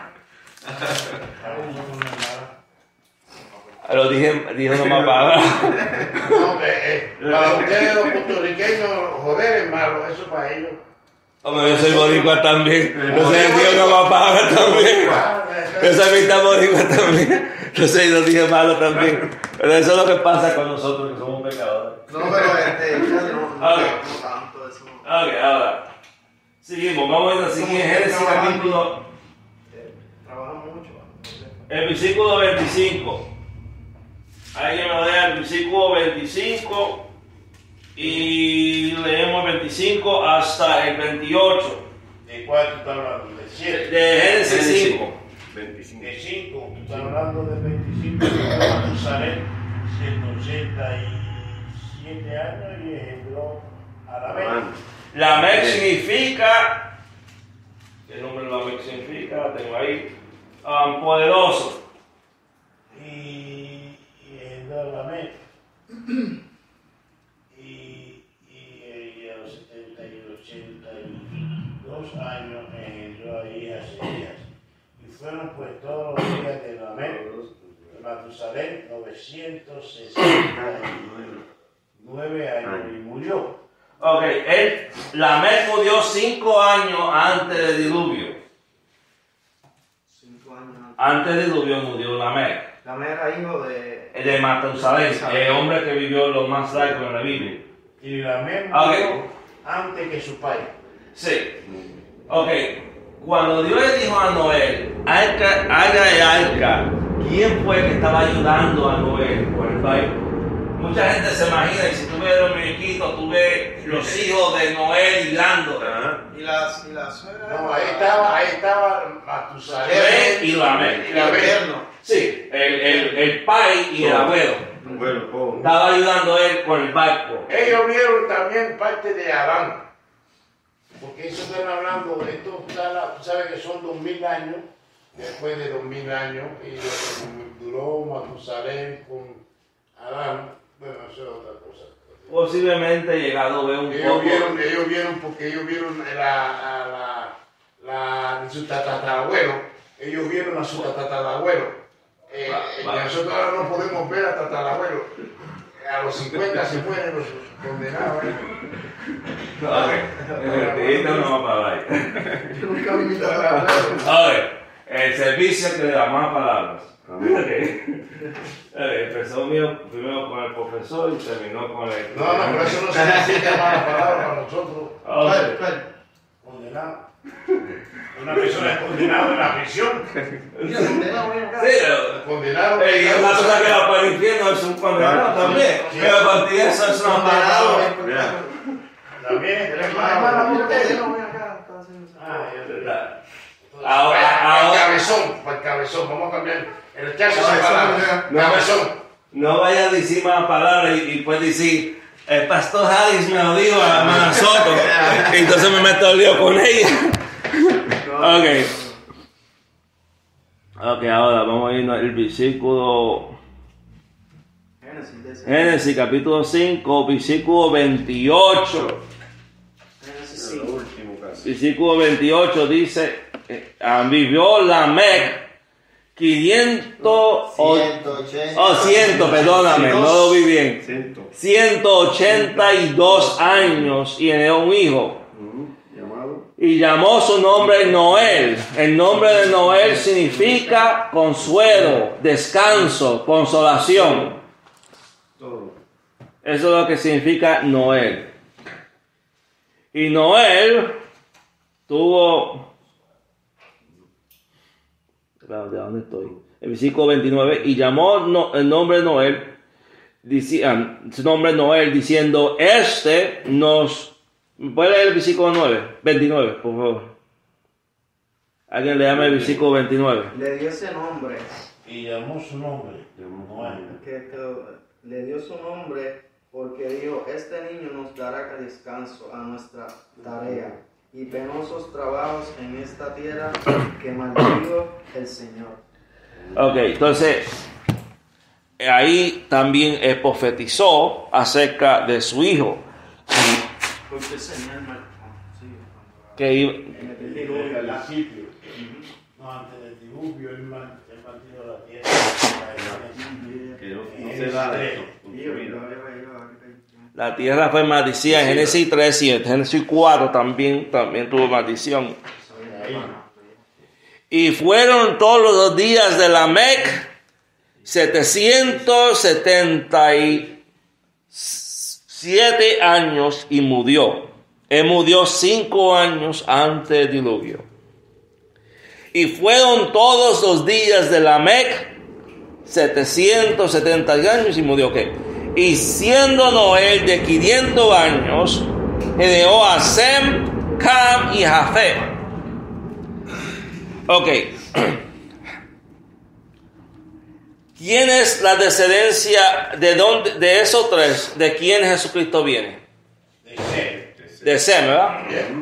Speaker 1: Lo dije, dije una más palabra.
Speaker 3: No, que, eh, para ustedes los puertorriqueños, joder es malo, eso para ellos.
Speaker 1: Hombre, yo soy boricua también. Yo soy dije una más palabra también. Yo soy mitad boricua también. Yo soy lo dije malo también. Pero eso es lo que pasa con nosotros que somos pecadores.
Speaker 4: No, pero este, no, no,
Speaker 1: Ok.
Speaker 4: no tanto eso.
Speaker 1: Ok, ahora. Seguimos, vamos a ir a seguir en Génesis capítulo.
Speaker 4: Trabaja mucho.
Speaker 1: El versículo veinticinco. Alguien me lea el versículo veinticinco y leemos el veinticinco hasta el veintiocho.
Speaker 3: ¿De cuál tú estás hablando? ¿De siete?
Speaker 1: De Génesis cinco.
Speaker 6: veinticinco.
Speaker 3: De cinco, tú estás hablando de veinticinco, de Matusalén, ciento ochenta y siete años y engendró a Lamec.
Speaker 1: Lamec significa, ¿qué nombre Lamec significa? Tengo ahí, um, poderoso.
Speaker 3: Y, y engendró a Lamec. Y, y, y a los setenta y ochenta y dos años engendró a hijas e hijas. Y fueron pues todos los días de Lamec, de Matusalén, novecientos sesenta y nueve años y murió.
Speaker 1: Ok, él, Lamec murió cinco años antes del diluvio.
Speaker 4: Cinco años antes.
Speaker 1: Antes del diluvio murió Lamec.
Speaker 4: Lamec era hijo de.
Speaker 1: De Matusalén, el hombre que vivió lo más largo en la Biblia.
Speaker 3: Y Lamec
Speaker 1: Ok.
Speaker 3: murió antes que su padre.
Speaker 1: Sí. Ok. Cuando Dios le dijo a Noé, arca, haga el arca, ¿quién fue que estaba ayudando a Noé por el barco? Mucha gente se imagina, y si tú ves los muñequitos, tú ves los hijos de Noé ligando.
Speaker 4: Y las, y las suegras.
Speaker 3: No, ahí estaba, ahí estaba Matusalén.
Speaker 1: Noé y Lamec.
Speaker 3: Y Lamec.
Speaker 1: Sí, el, el, el pai y el abuelo.
Speaker 6: Bueno, pobre.
Speaker 1: Estaba ayudando a él con el barco.
Speaker 3: Ellos vieron también parte de Adán. Porque eso están hablando de esto, tú sabes que son dos mil años, después de dos mil años, y lo que duró Matusalén con Adán, bueno, eso es otra cosa.
Speaker 1: Posiblemente llegado a ver un
Speaker 3: Ellos
Speaker 1: poco.
Speaker 3: vieron, ellos vieron, porque ellos vieron la, a la, la, de su tatarabuelo, ellos vieron a su tatarabuelo. Eh,
Speaker 1: Va,
Speaker 3: eh,
Speaker 1: va.
Speaker 3: Nosotros ahora no podemos ver a tatarabuelo. A los cincuenta se mueren los condenados. ¿eh?
Speaker 1: Ok. Esto no va para ahí.
Speaker 4: Yo nunca vi mi tatarabuelo.
Speaker 1: A ver, el servicio que le da más palabras. Okay. Eh, Empezó mío primero con el profesor y terminó con el.
Speaker 3: No, no, pero eso no significa mala palabra para nosotros.
Speaker 1: Ok.
Speaker 4: ¿Cuál? ¿Cuál?
Speaker 3: Condenado. Una persona es condenada en la prisión.
Speaker 4: Mira, ¿dónde la voy acá?
Speaker 1: Sí, pero.
Speaker 3: Condenado.
Speaker 1: Eh, y una persona que va para el infierno es un condenado también.
Speaker 3: Sí.
Speaker 1: Pero a partir de eso es una
Speaker 4: Condenado,
Speaker 1: palabra.
Speaker 4: eh,
Speaker 6: Mira.
Speaker 3: También es
Speaker 4: Hermano, mira, ¿dónde
Speaker 3: malo.
Speaker 4: la voy acá? Está haciendo esa-
Speaker 3: Ah, ya te-
Speaker 1: Ahora,
Speaker 3: Para el
Speaker 1: ahora.
Speaker 3: cabezón, para el cabezón, vamos a cambiar. El caso se
Speaker 4: Cabezón,
Speaker 3: para
Speaker 1: no.
Speaker 3: cabezón.
Speaker 1: No vaya a decir más palabras y, y puede decir, el pastor Harris me lo dijo a la hermana Soto. Y entonces me meto el lío con ella. Ok. Ok, ahora vamos a irnos al versículo.
Speaker 4: Génesis, de ese-
Speaker 1: Génesis capítulo cinco, versículo veintiocho.
Speaker 4: Génesis
Speaker 6: Lo
Speaker 4: cinco.
Speaker 6: último casi.
Speaker 1: Versículo veintiocho dice, eh, ah, vivió Lamec quinientos o
Speaker 5: ciento ochenta.
Speaker 1: oh, ciento, perdóname, no lo vi bien.
Speaker 6: Ciento.
Speaker 1: ciento ochenta y dos años y generó un hijo.
Speaker 6: Ujú. Llamado.
Speaker 1: Y llamó su nombre Noel. El nombre de Noel significa consuelo, descanso, consolación.
Speaker 6: Todo.
Speaker 1: Eso es lo que significa Noel. Y Noel tuvo... ¿De dónde estoy? El versículo veintinueve. Y llamó no- el nombre Noel, dici- su nombre Noel, diciendo, este nos... ¿Puede leer el versículo nueve? veintinueve, por favor. Alguien le llama el versículo veintinueve.
Speaker 4: Le dio ese nombre.
Speaker 3: Y llamó su nombre.
Speaker 6: Llamó.
Speaker 3: Noel.
Speaker 4: Que, que le dio su nombre porque dijo, este niño nos dará descanso a nuestra tarea y penosos trabajos en esta tierra que maldijo el Señor.
Speaker 1: Ok, entonces, ahí también él profetizó acerca de su hijo. Que iba,
Speaker 3: En el diluvio, al principio. No, antes del diluvio, él man- él mantiene la tierra.
Speaker 6: Que no, no se da esto.
Speaker 1: la tierra fue maldecida en Génesis tres y en Génesis cuatro también, también tuvo maldición. Y fueron todos los días de Lamec setecientos setenta y siete años y murió. Él murió cinco años antes del diluvio. Y fueron todos los días de Lamec setecientos setenta años y murió. ¿Qué? Y siendo Noé de quinientos años, heredó a Sem, Cam y Jafet. Ok. ¿Quién es la descendencia de dónde, de esos tres? ¿De quién Jesucristo viene?
Speaker 3: De Sem.
Speaker 1: De Sem, ¿verdad?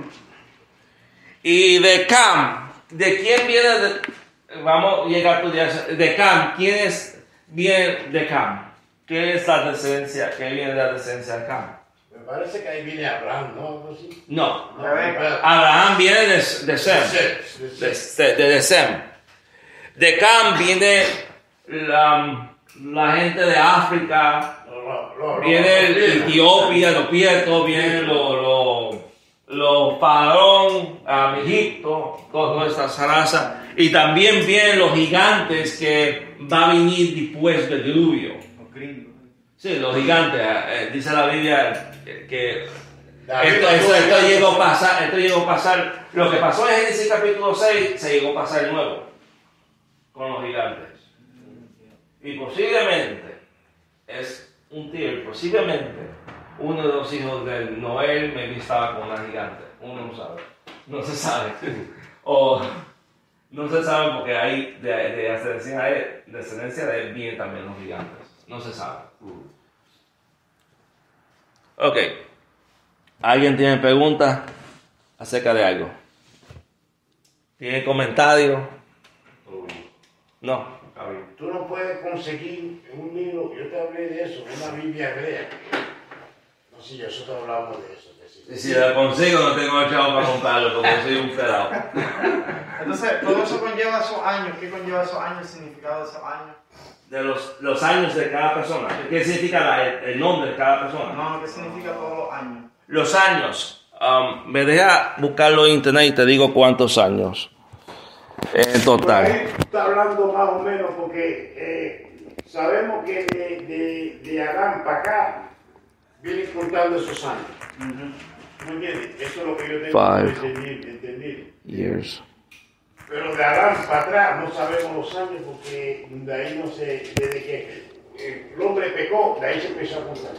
Speaker 1: Y de Cam, ¿de quién viene? De, vamos a llegar a tu día. De Cam, ¿quién es viene de Cam? ¿Qué es la descendencia? ¿Qué viene de la descendencia de Cam?
Speaker 3: Me parece que ahí viene Abraham, ¿no? Algo así.
Speaker 1: No.
Speaker 3: No, Rebeca.
Speaker 1: Abraham viene de, de Sem.
Speaker 3: De Sem, de Sem.
Speaker 1: De, de, de Sem. De Cam viene la, la gente de África.
Speaker 3: Lo- lo- lo-
Speaker 1: Viene
Speaker 3: lo-
Speaker 1: Etiopía, los Pietos, viene los lo, lo faraón, um, Egipto, todas estas razas. Y también vienen los gigantes que va a venir después del diluvio. Sí, los gigantes. eh, dice la Biblia que, que
Speaker 3: David
Speaker 1: esto,
Speaker 3: lo
Speaker 1: esto,
Speaker 3: tuvo
Speaker 1: esto
Speaker 3: ya.
Speaker 1: llegó a pasar. Esto llegó a pasar. Lo que pasó en Génesis capítulo seis se llegó a pasar de nuevo con los gigantes. Y posiblemente es un tío, posiblemente uno de los hijos de Noé me estaba con una gigante. Uno no sabe. No se sabe. O no se sabe porque hay de, de ascendencia de él, descendencia de él vienen también los gigantes. No se sabe. Ok. ¿Alguien tiene preguntas acerca de algo? ¿Tiene comentarios? No.
Speaker 3: Tú no puedes conseguir un libro, yo te hablé de eso, una Biblia hebrea. No sé, nosotros hablamos de eso. de eso.
Speaker 1: Y si la consigo no tengo el chavo para comprarlo porque soy un pelado.
Speaker 4: Entonces, todo eso conlleva esos años. ¿Qué conlleva esos años? El significado de esos años.
Speaker 1: De los, los años de cada persona. ¿Qué significa la- el nombre de cada persona?
Speaker 4: No, ¿qué significa todos los años?
Speaker 1: Los años. Um, me deja buscarlo en internet y te digo cuántos años en
Speaker 3: Por ahí
Speaker 1: total.
Speaker 3: está hablando más o menos porque eh, sabemos que de, de, de Adán para acá vienen contando esos años. ¿No entiendes? Eso es lo que yo tengo
Speaker 1: Five.
Speaker 3: que entender, entender.
Speaker 1: Years.
Speaker 3: Pero de Adán para atrás no sabemos los años porque de ahí no sé, desde que el hombre pecó, de ahí se empezó a contar.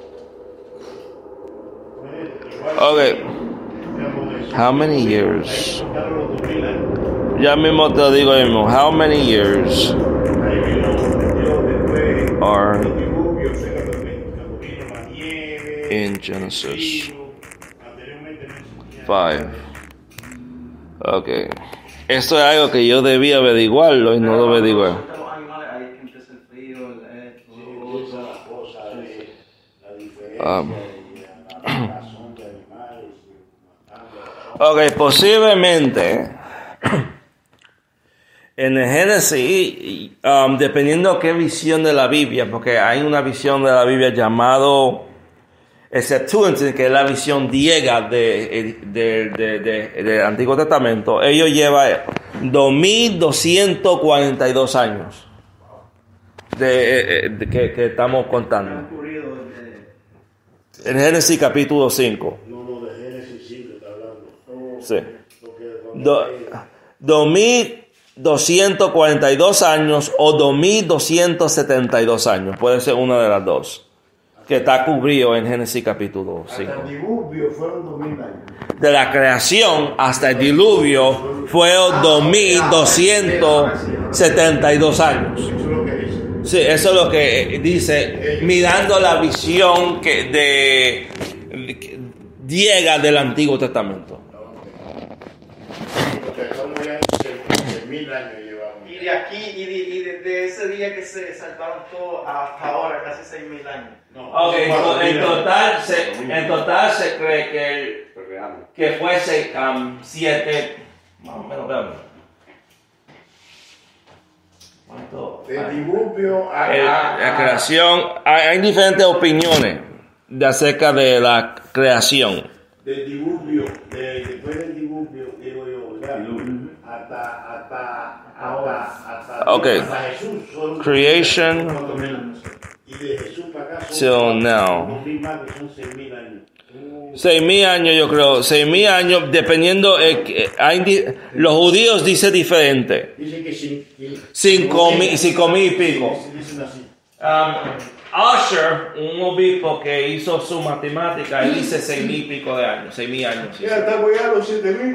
Speaker 3: Igual
Speaker 1: Ok.
Speaker 3: digamos de eso.
Speaker 1: How many
Speaker 3: Ahí
Speaker 1: years?
Speaker 3: se contaron los dos mil años.
Speaker 1: Ya mismo te lo digo mismo. How many years
Speaker 3: Ahí vino Dios después,
Speaker 1: are
Speaker 3: los diluvios, o sea, cuando vino la nieve,
Speaker 1: in Genesis?
Speaker 3: el frío, anteriormente no existía
Speaker 1: Five. Ok. Esto es algo que yo debía averiguarlo y no lo averigué.
Speaker 4: Los animales, ahí es que empieza el frío, el esto,
Speaker 3: Sí,
Speaker 4: lo
Speaker 3: esa es
Speaker 4: otro.
Speaker 3: la cosa de la diferencia
Speaker 1: Ah.
Speaker 3: y la la razón de animales. y matando.
Speaker 1: Ok, posiblemente en el Génesis, um, dependiendo qué visión de la Biblia, porque hay una visión de la Biblia llamado el Septuagint, que es la visión griega de, de, de, de- del Antiguo Testamento. Ellos llevan dos mil doscientos cuarenta y dos años de, eh, de- que, que estamos
Speaker 4: ¿Qué ha
Speaker 1: contando.
Speaker 4: ocurrido desde
Speaker 1: En Génesis capítulo cinco.
Speaker 3: No, no, de Génesis sí le está hablando.
Speaker 1: Sí.
Speaker 3: Porque cuando
Speaker 1: Do-
Speaker 3: hay-
Speaker 1: dos mil doscientos cuarenta y dos años o dos mil doscientos setenta y dos años. Puede ser una de las dos. Que está cubrido en Génesis capítulo
Speaker 3: hasta
Speaker 1: cinco.
Speaker 3: el diluvio fueron dos mil años.
Speaker 1: De la creación hasta el diluvio fueron dos mil doscientos setenta y dos años.
Speaker 3: Eso es lo que dice.
Speaker 1: Sí, eso es lo que dice, mirando la visión que de, que llega del Antiguo Testamento.
Speaker 3: Porque estamos ya en el mil mil años llevamos.
Speaker 4: Y de aquí, y, de, y desde ese día que se salvaron todos hasta ahora, casi seis mil años.
Speaker 3: No,
Speaker 1: Ok,
Speaker 3: cuatro
Speaker 1: en
Speaker 3: mil años.
Speaker 1: total se, en total se cree que, el- que fuese um, siete, más o menos, veamos. ¿Cuánto?
Speaker 3: De diluvio a,
Speaker 1: El-
Speaker 3: a-
Speaker 1: la
Speaker 3: a-
Speaker 1: creación, hay, hay diferentes opiniones de acerca de la creación.
Speaker 3: del diluvio, de, después del diluvio, digo yo, ¿verdad? Hasta, hasta, hasta, hasta,
Speaker 1: Ok.
Speaker 3: hasta Jesús. son-
Speaker 1: Creation
Speaker 3: Y de Jesús para acá son
Speaker 1: till now.
Speaker 3: dos mil más, que son seis mil años.
Speaker 1: Seis mil años, yo creo. Seis mil años, dependiendo. Eh, que hay di- los judíos dicen diferente.
Speaker 3: Dicen que cin- que-
Speaker 1: Cinco mil- cinco mil y pico.
Speaker 3: Sí, dicen así.
Speaker 1: Um, Usher, un obispo que hizo su matemática, él dice seis mil y pico de años. Seis mil años. sí.
Speaker 3: Ya estamos ya a los siete mil.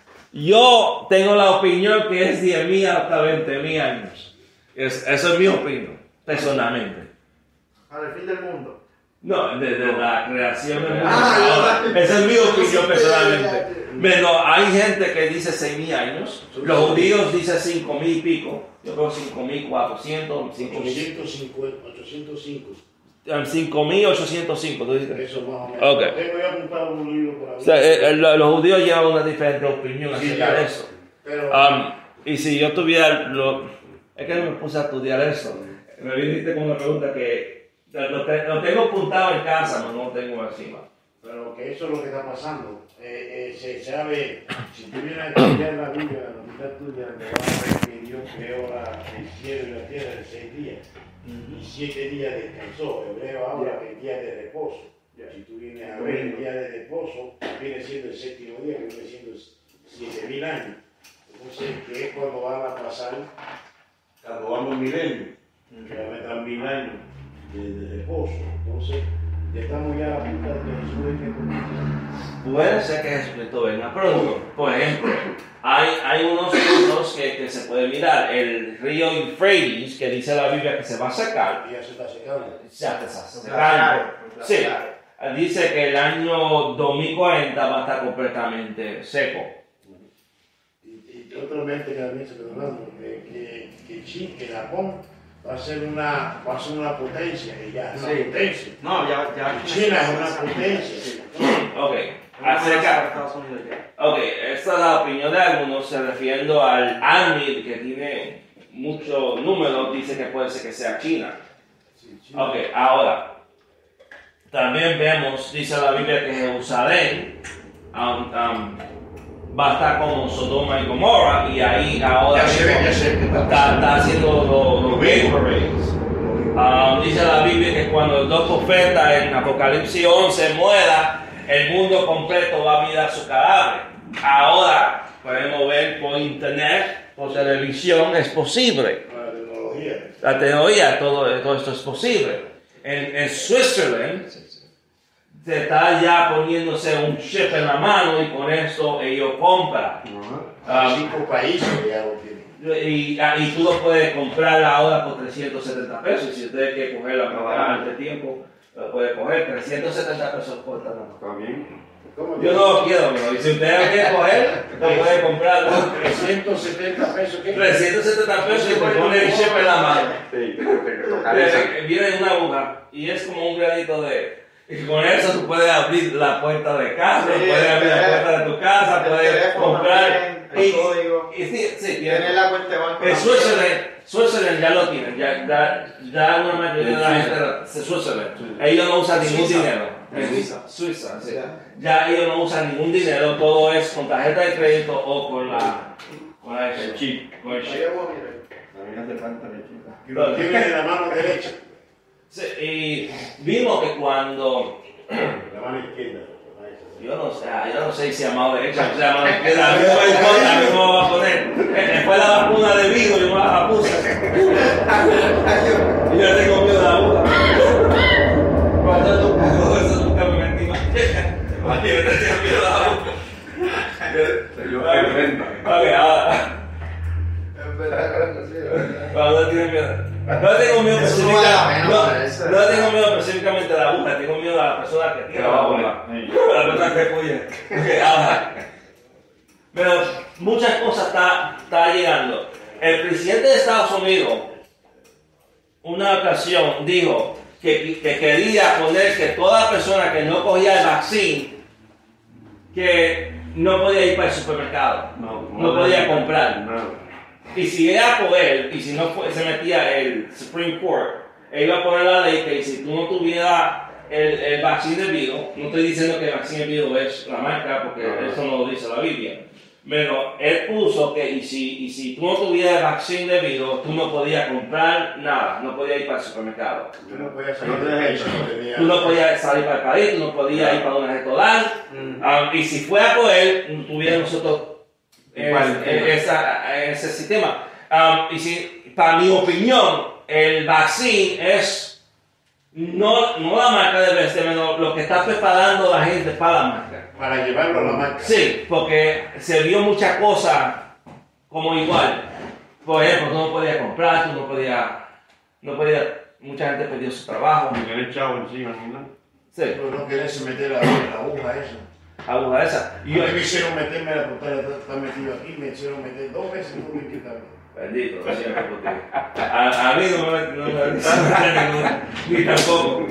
Speaker 1: Yo tengo la opinión que es diez mil hasta veinte mil años. Es, eso es mi opinión, personalmente.
Speaker 4: Para el fin del mundo.
Speaker 1: No, de, de la creación del mundo.
Speaker 4: Ah,
Speaker 1: Ahora, esa es mi opinión personalmente. Pero hay gente que dice seis mil años. Los judíos dicen cinco mil y pico. Yo creo cinco mil cuatrocientos, cinco mil
Speaker 3: ochocientos cincuenta, ochocientos cinco.
Speaker 1: cinco mil ochocientos cinco. ¿Tú dices?
Speaker 3: Eso más o menos.
Speaker 1: Ok.
Speaker 3: Tengo ya apuntado un libro por ahí.
Speaker 1: O sea, eh, eh, lo- los judíos llevan una diferente opinión
Speaker 3: Sí,
Speaker 1: acerca
Speaker 3: ya.
Speaker 1: de eso.
Speaker 3: Pero,
Speaker 1: Um, y si yo tuviera, lo, es que no me puse a estudiar eso. Me viniste con una pregunta que lo, te- lo tengo apuntado en casa, pero no lo tengo encima.
Speaker 3: pero que eso es lo que está pasando. Eh, eh, se sabe, si tú vienes a estudiar la Biblia, la mitad tuya, te vas a ver que Dios creó la- el cielo y la tierra en seis días. Y siete días descansó. Hebreo habla que el día de reposo. Si tú vienes a ver el día de reposo, viene siendo el séptimo día, que viene siendo siete mil años. Entonces, que es cuando van a pasar, cuando vamos al milenio, que va a meter mil años de, de reposo. Entonces, ya estamos ya a la punta de que Jesús es que
Speaker 1: Puede ser que Jesucristo venga pronto. Por ejemplo, hay, hay unos puntos que, que se puede mirar. El río Euphrates, que dice la Biblia que se va a secar,
Speaker 3: ya se está secando.
Speaker 1: ya te está secando. Sí, dice que el año dos mil cuarenta va a estar completamente seco.
Speaker 3: Y, y otra mente que también se está hablando, que, que, que China, que Japón va a ser una, va a ser una potencia, que ya es una
Speaker 4: Sí.
Speaker 3: potencia.
Speaker 4: No, ya, ya.
Speaker 3: China es una potencia.
Speaker 1: Ok,
Speaker 4: Acerca
Speaker 1: acerca.
Speaker 4: de Estados Unidos ya.
Speaker 1: Ok, esta es la opinión de algunos, se refiriendo al ANMID, que tiene muchos números, dice que puede ser que sea China.
Speaker 3: Sí, China.
Speaker 1: Ok, ahora, también vemos, dice la Biblia que Jerusalén um, um, va a estar como Sodoma y Gomorra, y ahí ahora
Speaker 3: Ya se ve, ya se ve que está
Speaker 1: está, está haciendo los lo gay parades. Um, dice la Biblia que cuando el dos profetas en Apocalipsis once muera, el mundo completo va a mirar su cadáver. Ahora podemos ver por internet, por televisión, es posible.
Speaker 3: La tecnología.
Speaker 1: La tecnología, todo, todo esto es posible. En, en Switzerland se está ya poniéndose un chip en la mano y con esto ellos compran. Ah,
Speaker 3: Cinco países ya lo tienen.
Speaker 1: y, ah, y tú lo puedes comprar ahora por trescientos setenta pesos. Si usted quiere cogerla para antes tiempo, lo puede coger. trescientos setenta pesos por nada más.
Speaker 3: ¿Cómo
Speaker 1: Yo no lo quiero, pero si usted lo quiere coger, lo puede comprar.
Speaker 3: trescientos setenta pesos, ¿qué?
Speaker 1: trescientos setenta pesos y te pone el chip en la mano. Viene viene en una aguja y es como un granito de... Y con eso tú puedes abrir la puerta de casa,
Speaker 4: Sí,
Speaker 1: puedes abrir la
Speaker 4: el
Speaker 1: puerta de tu casa,
Speaker 4: el
Speaker 1: puedes
Speaker 4: teléfono
Speaker 1: comprar...
Speaker 4: también, el
Speaker 1: Y,
Speaker 4: código.
Speaker 1: y sí, sí, tiene-
Speaker 4: Tener la cuenta de banco.
Speaker 1: en Switzerland, Switzerland ya lo tienen, ya, ya, ya una mayoría de la gente de Switzerland, ellos no usan ningún
Speaker 4: Suiza.
Speaker 1: dinero.
Speaker 4: En Suiza.
Speaker 1: Suiza, sí.
Speaker 4: Ya.
Speaker 1: Ya ellos no usan ningún dinero, todo es con tarjeta de crédito o con la... Con la el chip. Con el chip.
Speaker 3: Que lo tienen en la mano derecha.
Speaker 1: Sí, y vimos que cuando...
Speaker 3: La mano izquierda.
Speaker 1: Yo no sé, ah, yo no sé si llamado derecha o llamado izquierda, a mí no me importa, a mí no me va a poner. Eh, Después la vacuna de Vigo, yo me la puse. Y yo tengo miedo de la aguja. Cuando tú pudo, eso nunca me metí más. Yo tengo miedo de la aguja. Ok, ahora. Cuando no tienes miedo. No tengo miedo
Speaker 4: Eso
Speaker 1: específicamente,
Speaker 4: vale la pena,
Speaker 1: no,
Speaker 4: eso.
Speaker 1: no tengo miedo específicamente de la aguja, tengo miedo a la persona que tira la aguja. A la persona que cuida. Ok, ahora. Pero muchas cosas está, está llegando. El presidente de Estados Unidos, una ocasión, dijo que, que quería poner que toda persona que no cogía el vaccine, que no podía ir para el supermercado,
Speaker 6: No,
Speaker 1: no podía comprar.
Speaker 6: No.
Speaker 1: Y si era por él, y si no fue, se metía el Supreme Court, él iba a poner la ley que si tú no tuvieras el, el vaccine debido, no estoy diciendo que el vaccine debido es la marca, porque
Speaker 6: No.
Speaker 1: eso no lo dice la Biblia, pero él puso que y si, y si tú no tuvieras el vaccine debido, tú no podías comprar nada, no podías ir para el supermercado.
Speaker 3: Tú no podías salir
Speaker 6: No te
Speaker 3: del
Speaker 6: dejes.
Speaker 3: país, no tenía-
Speaker 1: Tú no podías salir para el país, tú no podías ir para un restaurante, um, y si fuera por él, tuviera nosotros eh,
Speaker 6: Igual,
Speaker 1: eh, esa- ese sistema. Um, y si, para mi opinión, el vaccine es no, no la marca de vez, sino lo que está preparando la gente para la marca.
Speaker 3: Para llevarlo a la marca.
Speaker 1: Sí, porque se vio muchas cosas como igual. Por ejemplo, tú no podías comprar, tú no podías, no podías, mucha gente perdió su trabajo.
Speaker 6: Ni tener chavo encima, ni nada.
Speaker 1: Sí,
Speaker 3: Pero no querés meter la, la aguja esa.
Speaker 1: aguja esa.
Speaker 3: Y yo me hicieron meterme la putada, está metido aquí, me hicieron meter dos veces y no me quitaron.
Speaker 1: Bendito, siempre contigo. A, a mí no me no me dicen ninguna, ni tampoco.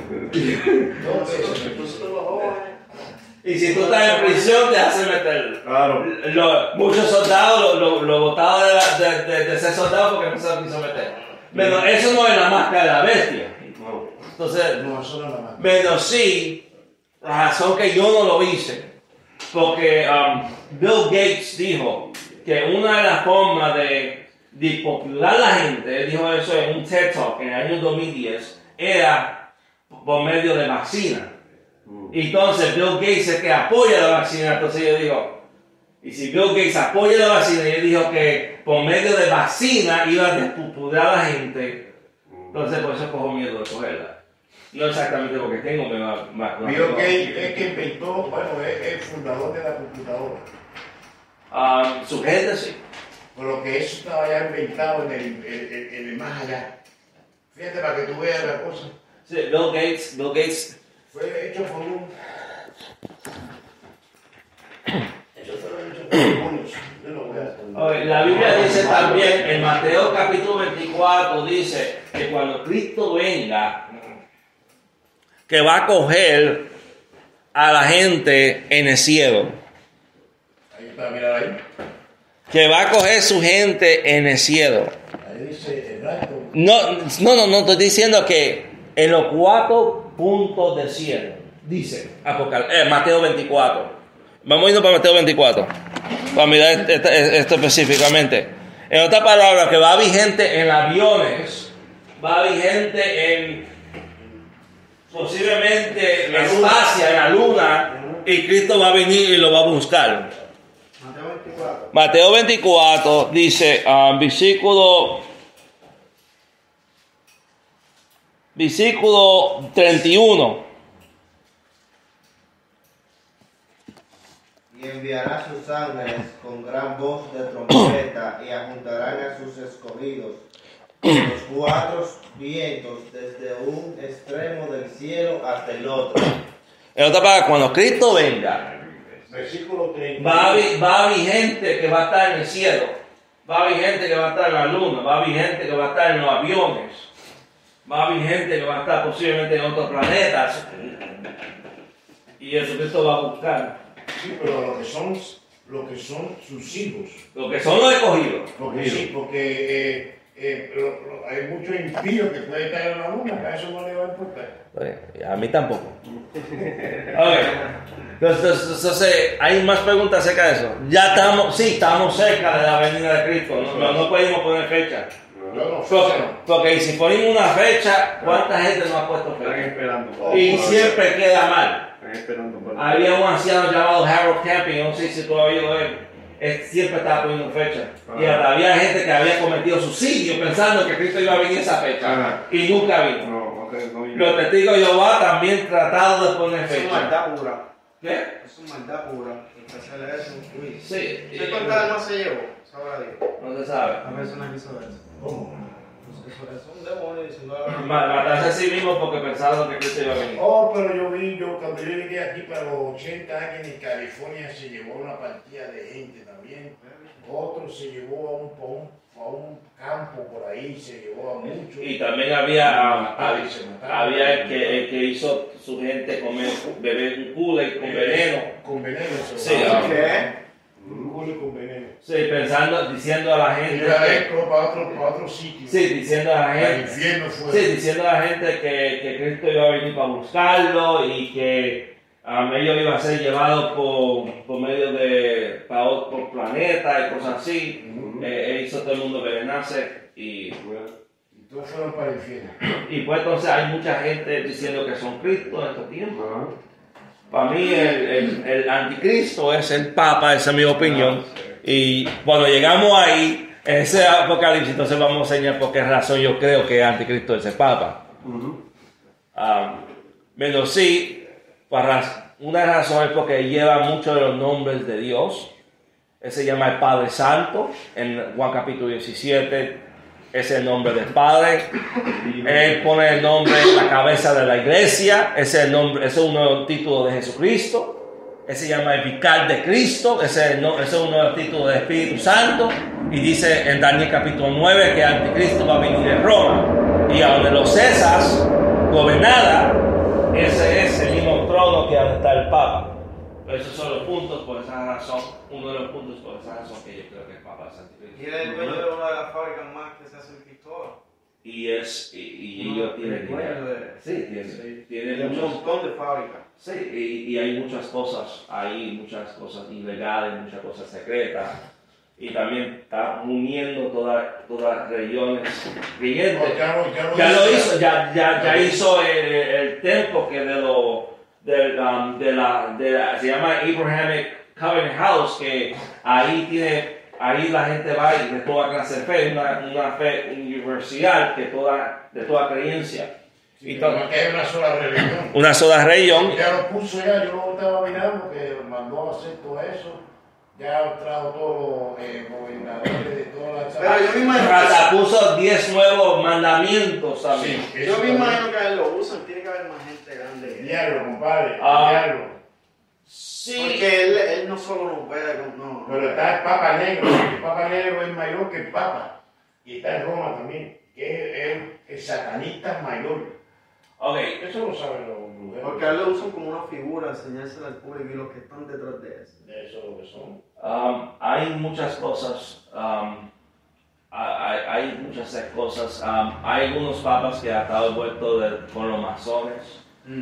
Speaker 3: Dos veces.
Speaker 4: Entonces todos los jóvenes.
Speaker 1: Y si tú estás en prisión, te hacen meter.
Speaker 6: Claro.
Speaker 1: Lo- muchos soldados lo, lo, lo botaron de, la- de, de, de ser soldados porque no se lo quiso meter. Pero eso no es la marca de la bestia.
Speaker 6: No.
Speaker 1: Entonces,
Speaker 3: No, eso no es la marca.
Speaker 1: pero sí, la razón que yo no lo hice, porque um, Bill Gates dijo que una de las formas de, de popular la gente, él dijo eso en un TED Talk en el año dos mil diez, era por medio de vacina. Y entonces Bill Gates es el que apoya la vacina, entonces yo digo, y si Bill Gates apoya la vacina, y él dijo que por medio de vacina iba a despopular a la gente, entonces por eso cojo miedo de cogerla. No exactamente porque tengo, pero más... más
Speaker 3: Bill Gates es que inventó, bueno, es el fundador de la computadora.
Speaker 1: Ah, su gente sí.
Speaker 3: Por lo que eso estaba ya inventado en el, en, en- en el más allá. Fíjate para que tú veas la cosa.
Speaker 1: Sí, Bill Gates, Bill Gates,
Speaker 3: Fue hecho por un. Eso fue hecho por demonios. Yo no voy a.
Speaker 1: oye, la Biblia dice también, en Mateo capítulo veinticuatro, dice que cuando Cristo venga, que va a coger a la gente en el cielo.
Speaker 3: Ahí está, mira ahí.
Speaker 1: Que va a coger su gente en el cielo.
Speaker 3: Ahí dice el rapto.
Speaker 1: No, no, no, no, estoy diciendo que en los cuatro puntos del cielo, dice Apocal- eh, Mateo veinticuatro. Vamos a irnos para Mateo veinticuatro, para mirar esto, esto específicamente. En otras palabras, que va a haber gente en aviones, va a haber gente en posiblemente en espacio, en la luna, y Cristo va a venir y lo va a buscar.
Speaker 4: Mateo veinticuatro.
Speaker 1: Mateo veinticuatro dice, ah, versículo, versículo treinta y uno.
Speaker 5: Y enviará sus ángeles con gran voz de trompeta y ajuntarán a sus escogidos con los cuatro vientos desde un extremo del cielo hasta el otro.
Speaker 1: En otras palabras, cuando Cristo venga,
Speaker 3: Versículo treinta.
Speaker 1: va a haber, va a haber gente que va a estar en el cielo, va a haber gente que va a estar en la luna, va a haber gente que va a estar en los aviones, va a haber gente que va a estar posiblemente en otros planetas, y Jesucristo va a buscar
Speaker 3: Sí, pero lo que son, lo que son sus hijos.
Speaker 1: lo que son los escogidos.
Speaker 3: Porque sí, porque eh, eh, lo- lo- hay muchos impíos que pueden estar en la luna, que a eso no le va a importar.
Speaker 1: A mí tampoco. Okay. Entonces, entonces, hay más preguntas acerca de eso. Ya estamos, sí, estamos cerca de la venida de Cristo. No, no, no podemos poner fecha.
Speaker 3: Yo no sé.
Speaker 1: Porque, porque si ponemos una fecha, ¿cuánta gente no ha puesto
Speaker 6: Están
Speaker 1: fecha?
Speaker 6: esperando.
Speaker 1: Y siempre queda mal.
Speaker 6: Están esperando. por-
Speaker 1: Había un anciano llamado Harold Camping, no sé si tú has oído de él. Él siempre estaba poniendo fecha. Y hasta había gente que había cometido suicidio pensando que Cristo iba a venir esa fecha.
Speaker 6: Ajá.
Speaker 1: Y nunca vino.
Speaker 6: No, ok, no viene.
Speaker 1: Los testigos de Jehová también trataron de poner
Speaker 4: Es una
Speaker 1: fecha.
Speaker 4: maldad pura.
Speaker 1: ¿Qué?
Speaker 4: Es una maldad pura. Hacerle eso. Uy.
Speaker 1: Sí.
Speaker 4: ¿Usted cuántas almas se llevó? Sabrá Dios.
Speaker 1: No se sabe.
Speaker 4: A veces no hizo eso.
Speaker 3: ¿Cómo?
Speaker 4: Eso es un demonio diciendo la verdad.
Speaker 1: Ma- Matarse a sí mismo porque pensaron que Cristo iba a venir.
Speaker 3: Oh, pero yo vi, yo cuando yo llegué aquí para los ochenta años en California se llevó una partida de gente también. otro se llevó a un, a un, a un campo por ahí, se llevó a muchos.
Speaker 1: Y también había, ah,
Speaker 3: Ah,
Speaker 1: había,
Speaker 3: se mataron.
Speaker 1: había el que, el que hizo su gente comer, beber un Kool-Aid con veneno.
Speaker 3: Con veneno. se
Speaker 1: Sí,
Speaker 3: lo-
Speaker 1: ah.
Speaker 5: ¿Qué?
Speaker 3: Un Kool-Aid con veneno.
Speaker 1: Sí, pensando, diciendo a la
Speaker 3: Y
Speaker 1: gente
Speaker 3: era
Speaker 1: que,
Speaker 3: esto para otro, para otro sitio.
Speaker 1: sí, diciendo a la
Speaker 3: Al
Speaker 1: gente,
Speaker 3: infierno fue.
Speaker 1: sí, diciendo a la gente que, que Cristo iba a venir para buscarlo y que um, ellos iban a ser llevados por, por medio de, para otro planeta y cosas así.
Speaker 3: Ujú.
Speaker 1: Eh, él hizo todo el mundo envenenarse y,
Speaker 3: Y todos fueron para el infierno.
Speaker 1: y pues entonces hay mucha gente diciendo que son Cristo en estos tiempos. Para mí el, el, el anticristo es el Papa, esa es mi opinión. Y cuando llegamos ahí, en ese apocalipsis, entonces vamos a enseñar por qué razón yo creo que el anticristo es el Papa. Ah, pero sí, para una razón es porque lleva muchos de los nombres de Dios. Él se llama el Padre Santo. En Juan capítulo diecisiete es el nombre del Padre. Él pone el nombre en la cabeza de la iglesia. Ese es, el nombre, ese es uno de los títulos de Jesucristo. Él se llama el Vicar de Cristo. Ese es, el, ese es uno de los títulos del Espíritu Santo. Y dice en Daniel capítulo nueve que el anticristo va a venir de Roma. Y a donde los Césars gobernara, ese es el mismo trono que donde está el Papa. Esos son los puntos, por esa razón, uno de los puntos por esa razón que yo creo que el Papa es anticristo.
Speaker 4: Y él es el dueño de una de las fábricas más que se hacen pistolas.
Speaker 1: Y es, y, y
Speaker 4: No,
Speaker 1: ellos tienen
Speaker 4: el dueño
Speaker 1: dinero.
Speaker 4: de-
Speaker 1: Sí, tienen,
Speaker 4: Sí.
Speaker 1: tienen
Speaker 4: Tiene un
Speaker 1: muchos,
Speaker 4: montón de fábricas.
Speaker 1: sí, y, y hay muchas cosas ahí, muchas cosas ilegales, muchas cosas secretas. Y también está uniendo todas todas las regiones creyentes.
Speaker 3: No, ya no- ya no
Speaker 1: Ya lo
Speaker 3: hizo.
Speaker 1: hizo, ya, ya, ya hizo el, el templo que de lo de, um, de, la, de la se llama Abrahamic Covenant House, que ahí tiene ahí la gente va y de toda clase de fe, una, una fe universal que toda, de toda creencia.
Speaker 3: Sí,
Speaker 1: Y
Speaker 3: pero
Speaker 1: todo-
Speaker 3: no que hay una sola religión.
Speaker 1: Una sola región.
Speaker 3: Ya lo puso ya, yo lo estaba mirando que mandó a hacer todo eso. Ya trajo todos los eh, gobernadores de todas las...
Speaker 4: Pero yo me imagino
Speaker 1: Hasta puso diez nuevos mandamientos también.
Speaker 3: Sí,
Speaker 4: Yo
Speaker 3: eso
Speaker 4: me
Speaker 3: también.
Speaker 4: imagino que a él lo usan, tiene que haber más gente grande.
Speaker 3: Diablo, compadre,
Speaker 1: Ah.
Speaker 3: diablo.
Speaker 1: Sí.
Speaker 4: Porque él, él no solo nos ve, no.
Speaker 3: Pero está el Papa Negro, el Papa Negro es mayor que el Papa. Y está en Roma también, que es el, el satanista mayor.
Speaker 1: Ok.
Speaker 3: Eso lo saben los brujeros.
Speaker 4: Porque a él lo usan como una figura, enseñársela al público y los que están detrás de eso.
Speaker 3: De eso es lo que son.
Speaker 1: Um, hay muchas cosas, um, hay, hay muchas cosas, um, hay algunos papas que han estado envueltos de- con los masones,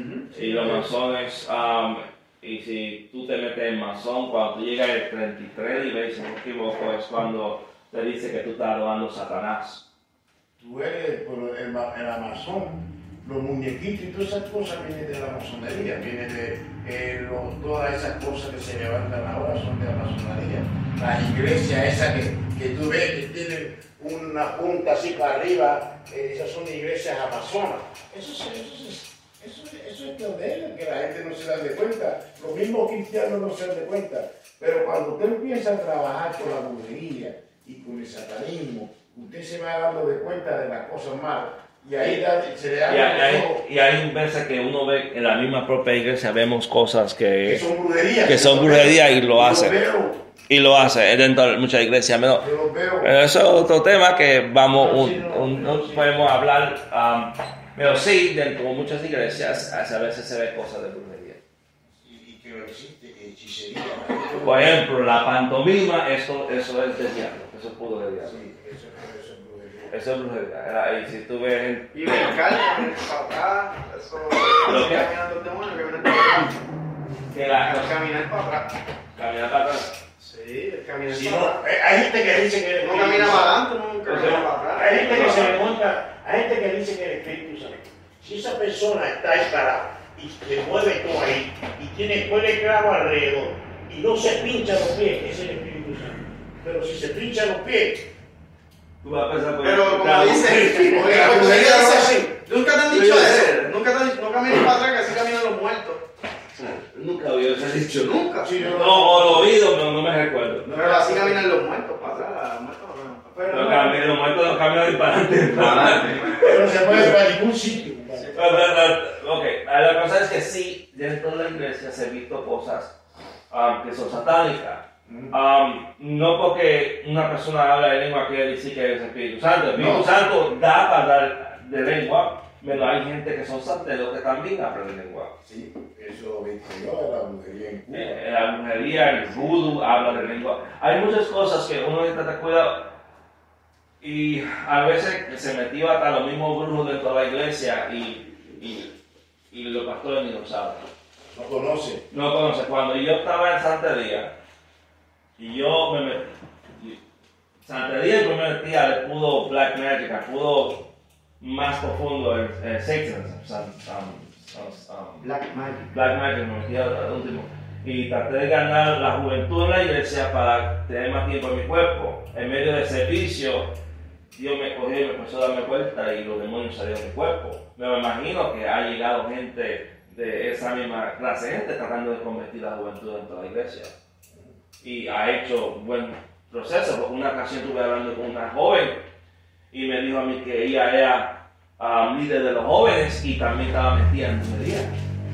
Speaker 1: y los masones, um, y si tú te metes en masón, cuando tú llegas al treinta y tres nivel, si no me equivoco, es cuando te dice que tú estás adorando a Satanás.
Speaker 3: Tú eres por el, ma- el Amazon, los muñequitos y todas esas cosas vienen de la masonería, vienen de eh, los- todas esas cosas que se levantan ahora son de la masonería. Las iglesias esas que, que tú ves que tienen una punta así para arriba, eh, esas son iglesias amazonas. Eso, es- eso, es- eso, es- eso es teodelo, que la gente no se da de cuenta. Los mismos cristianos no se dan de cuenta. Pero cuando usted empieza a trabajar con la brujería y con el satanismo, usted se va dando de cuenta de las cosas malas. Y ahí da- se le
Speaker 1: Y
Speaker 3: dan
Speaker 1: hay,
Speaker 3: los ojos
Speaker 1: hay- y hay veces que uno ve en la misma propia iglesia, vemos cosas
Speaker 3: que
Speaker 1: que,
Speaker 3: son brujerías.
Speaker 1: que son
Speaker 3: Yo los
Speaker 1: brujería
Speaker 3: veo,
Speaker 1: y lo
Speaker 3: yo
Speaker 1: hacen.
Speaker 3: los veo,
Speaker 1: y lo hace dentro de muchas iglesias. Pero,
Speaker 3: yo los veo.
Speaker 1: Pero eso es otro tema que vamos, un, un- no podemos hablar, um, pero sí, dentro de muchas iglesias a veces se ve cosas de brujería.
Speaker 3: Y, y que no existe hechicería.
Speaker 1: Por ejemplo, la pantomima, eso, eso es del diablo, eso es puro del diablo.
Speaker 3: Sí, eso, eso es brujería.
Speaker 1: Eso es brujería. Era- Y si tú ves,
Speaker 4: Y brincar, caminar para atrás, eso.
Speaker 1: ¿Lo qué?
Speaker 4: Caminando el demonio, caminar para atrás.
Speaker 1: que la
Speaker 4: Caminar para atrás.
Speaker 1: caminar para atrás.
Speaker 4: Sí, el caminar
Speaker 3: Si
Speaker 4: para
Speaker 3: no,
Speaker 4: atrás.
Speaker 3: eh, hay gente que dice que el
Speaker 4: No
Speaker 3: Espíritu
Speaker 4: camina
Speaker 3: Santo-
Speaker 4: para adelante, no camina para atrás.
Speaker 3: Hay gente que se le monta, hay gente que dice que el Espíritu Santo. Si esa persona está ahí parada y se mueve todo ahí y tiene cuerda clavo alrededor y no se pincha los pies, ese es el Espíritu Santo. Pero si se pincha los pies,
Speaker 1: Tú vas a pensar por
Speaker 4: Pero como
Speaker 1: Claro.
Speaker 4: dicen, porque
Speaker 3: La
Speaker 4: la brujería
Speaker 3: brujería
Speaker 4: dice
Speaker 3: no-
Speaker 4: así. Nunca te han dicho
Speaker 1: Yo
Speaker 4: eso.
Speaker 1: sé.
Speaker 4: Nunca te han dicho, no camines para atrás que así caminan los muertos.
Speaker 1: Nunca había ese dicho.
Speaker 4: Nunca.
Speaker 3: si
Speaker 1: No, o lo oído, pero no me recuerdo.
Speaker 4: Pero así caminan los muertos para atrás. Los muertos no caminan para atrás.
Speaker 1: Los, cami- los muertos no caminan disparate.
Speaker 3: pero no se puede para ningún sitio. compadre.
Speaker 1: Pero, pero, pero, ok, la cosa es que sí, dentro de la iglesia se han visto cosas um, que son satánicas. Um, no porque una persona habla de lengua quiere decir que es el Espíritu Santo. El Espíritu
Speaker 3: No.
Speaker 1: Santo da para dar de lengua, pero hay gente que son santeros que también hablan de lengua.
Speaker 3: Sí, eso viste yo de la brujería en Cuba.
Speaker 1: Eh, la brujería, el vudú habla de lengua. Hay muchas cosas que uno necesita tener cuidado. Y a veces se metió hasta los mismos brujos dentro de la iglesia y, y, y los pastores ni lo saben.
Speaker 3: No conoce.
Speaker 1: No conoce. Cuando yo estaba en santería y yo me metí, y santería yo me metí al pudo black magic, al pudo más profundo, el, el Satanism, um, um, um,
Speaker 4: Black Magic.
Speaker 1: Black Magic, me metí al, al último. Y traté de ganar la juventud en la iglesia para tener más tiempo en mi cuerpo. En medio del servicio, Dios me cogió y me empezó a darme vuelta y los demonios salieron de mi cuerpo. Me imagino que ha llegado gente de esa misma clase de gente tratando de convertir la juventud dentro de la iglesia. Y ha hecho buen proceso, porque una ocasión estuve hablando con una joven y me dijo a mí que ella era um, líder de los jóvenes y también estaba metida en brujería.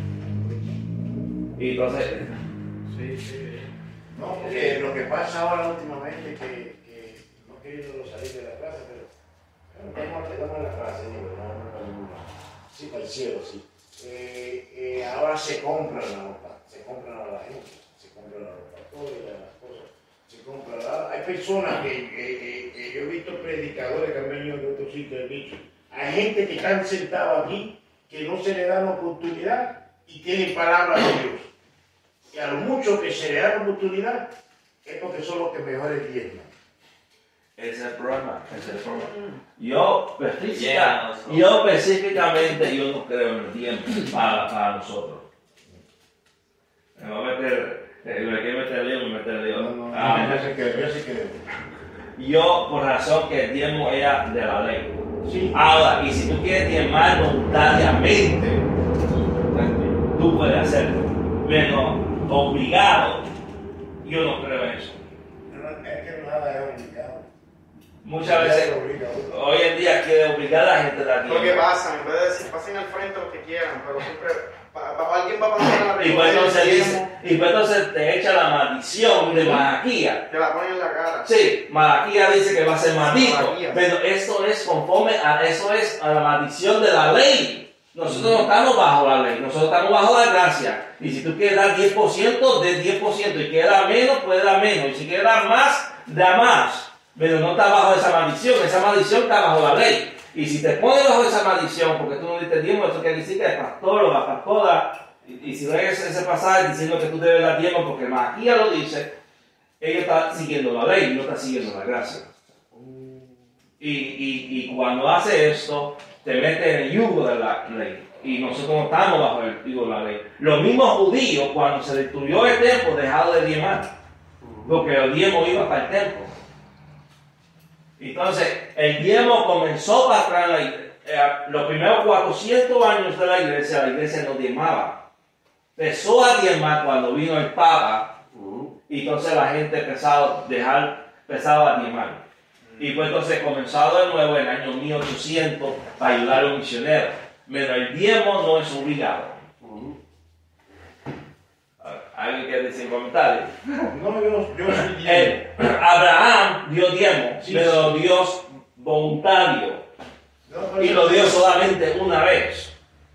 Speaker 1: Y entonces,
Speaker 3: Sí, sí. No, porque lo que pasa ahora últimamente es que, que no he querido salir de la clase, pero pero estamos estamos en la clase, digo, no, no, no, no. Sí, para el cielo, sí. Eh, eh, ahora se compran la ropa, se compran a la gente, se compran la ropa, todas las cosas, se compran. La... Hay personas que, que, que, que yo he visto predicadores que han venido de otros sitios, he dicho, hay gente que están sentados aquí que no se le da la oportunidad y tienen palabras de Dios. Y a lo mucho que se le da la oportunidad es porque son los que mejores diezman.
Speaker 1: ese es el problema, ese es el problema. Yo, específica,
Speaker 2: Yeah, no,
Speaker 1: yo específicamente, yo no creo en el tiempo para, para nosotros. Me voy a meter, eh, me quiero meter lío, me meter lío.
Speaker 3: No, no,
Speaker 1: Ah,
Speaker 3: no, yo sé que, yo sé que...
Speaker 1: yo, por razón que el diezmo era de la ley.
Speaker 3: Sí.
Speaker 1: Ahora, y si tú quieres diezmar voluntariamente, tú puedes hacerlo, pero obligado, yo no creo en eso.
Speaker 3: No, no, es que nada es obligado.
Speaker 1: Muchas veces, hoy en día quiere obligar a la gente a dar
Speaker 8: Lo que
Speaker 1: diezmo.
Speaker 8: pasa, en vez de decir pasen al frente lo que quieran, pero siempre pa, pa, alguien va a pasar a la
Speaker 1: Y pues entonces
Speaker 8: recoger el
Speaker 1: dice,
Speaker 8: diezmo,
Speaker 1: y pues entonces te echa la maldición de Malaquía.
Speaker 8: te la ponen en la cara.
Speaker 1: Sí, Malaquía dice que va a ser maldito,
Speaker 8: Malaquías.
Speaker 1: pero esto es conforme a eso es a la maldición de la ley. Nosotros no estamos bajo la ley, nosotros estamos bajo la gracia. Y si tú quieres dar diez por ciento, de diez por ciento. Y quieres dar menos, puedes dar menos. Y si quieres dar más, da más. Pero no está bajo esa maldición, esa maldición está bajo la ley. Y si te pones bajo esa maldición, porque tú no diste diezmo, eso quiere decir que el pastor o la pastora, y, y si ves ese pasaje diciendo que tú debes dar diezmo porque Malaquía lo dice, ella está siguiendo la ley, no está siguiendo la gracia. Y, y, y cuando hace esto, te mete en el yugo de la ley. Y nosotros no estamos bajo el yugo de la ley. Los mismos judíos, cuando se destruyó el templo, dejaron de diezmar. Porque el diezmo iba para el templo. Entonces, el diezmo comenzó para atrás en la iglesia. Eh, los primeros cuatrocientos años de la iglesia, la iglesia no diezmaba. Empezó a diezmar cuando vino el Papa. Y entonces la gente empezaba a dejar, empezaba a diezmar. Y pues entonces comenzado de nuevo en el año mil ochocientos para ayudar a los misioneros. Pero el diezmo no es obligado. ¿Alguien quiere decir comentario?
Speaker 3: No, yo, yo soy diezmo.
Speaker 1: Eh, Abraham dio diezmo,
Speaker 3: Sí,
Speaker 1: pero
Speaker 3: sí.
Speaker 1: Dios voluntario.
Speaker 3: No, pero-
Speaker 1: Y lo dio solamente una vez.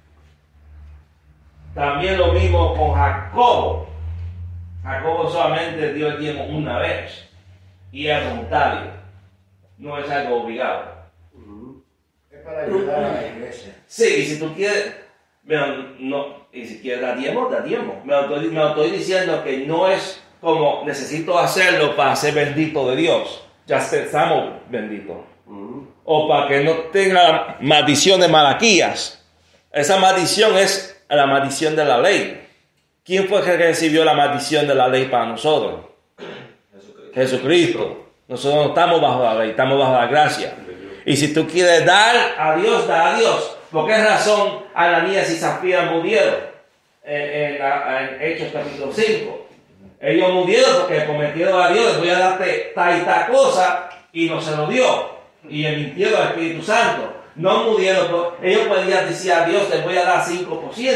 Speaker 1: También lo mismo con Jacobo. Jacobo solamente dio el diezmo una vez. Y es voluntario. No es algo obligado.
Speaker 3: Es para ayudar a la iglesia.
Speaker 1: Sí, y si tú quieres, pero no, y si quieres dar diezmo, da diezmo. Me lo, estoy, me lo estoy diciendo que no es como necesito hacerlo para ser bendito de Dios. Ya estamos benditos. O para que no tenga la maldición de Malaquías. Esa maldición es la maldición de la ley. ¿Quién fue que recibió la maldición de la ley para nosotros? Jesucristo. Jesucristo. Nosotros no estamos bajo la ley, estamos bajo la gracia. Y si tú quieres dar a Dios, da a Dios. ¿Por qué razón Ananías y Zafira murieron en, en, en Hechos capítulo cinco? Ellos murieron porque prometieron a Dios, les voy a darte tal y tal cosa, y no se lo dio. Y le mintieron al Espíritu Santo. No murieron, ellos podían decir a Dios, les voy a dar cinco por ciento.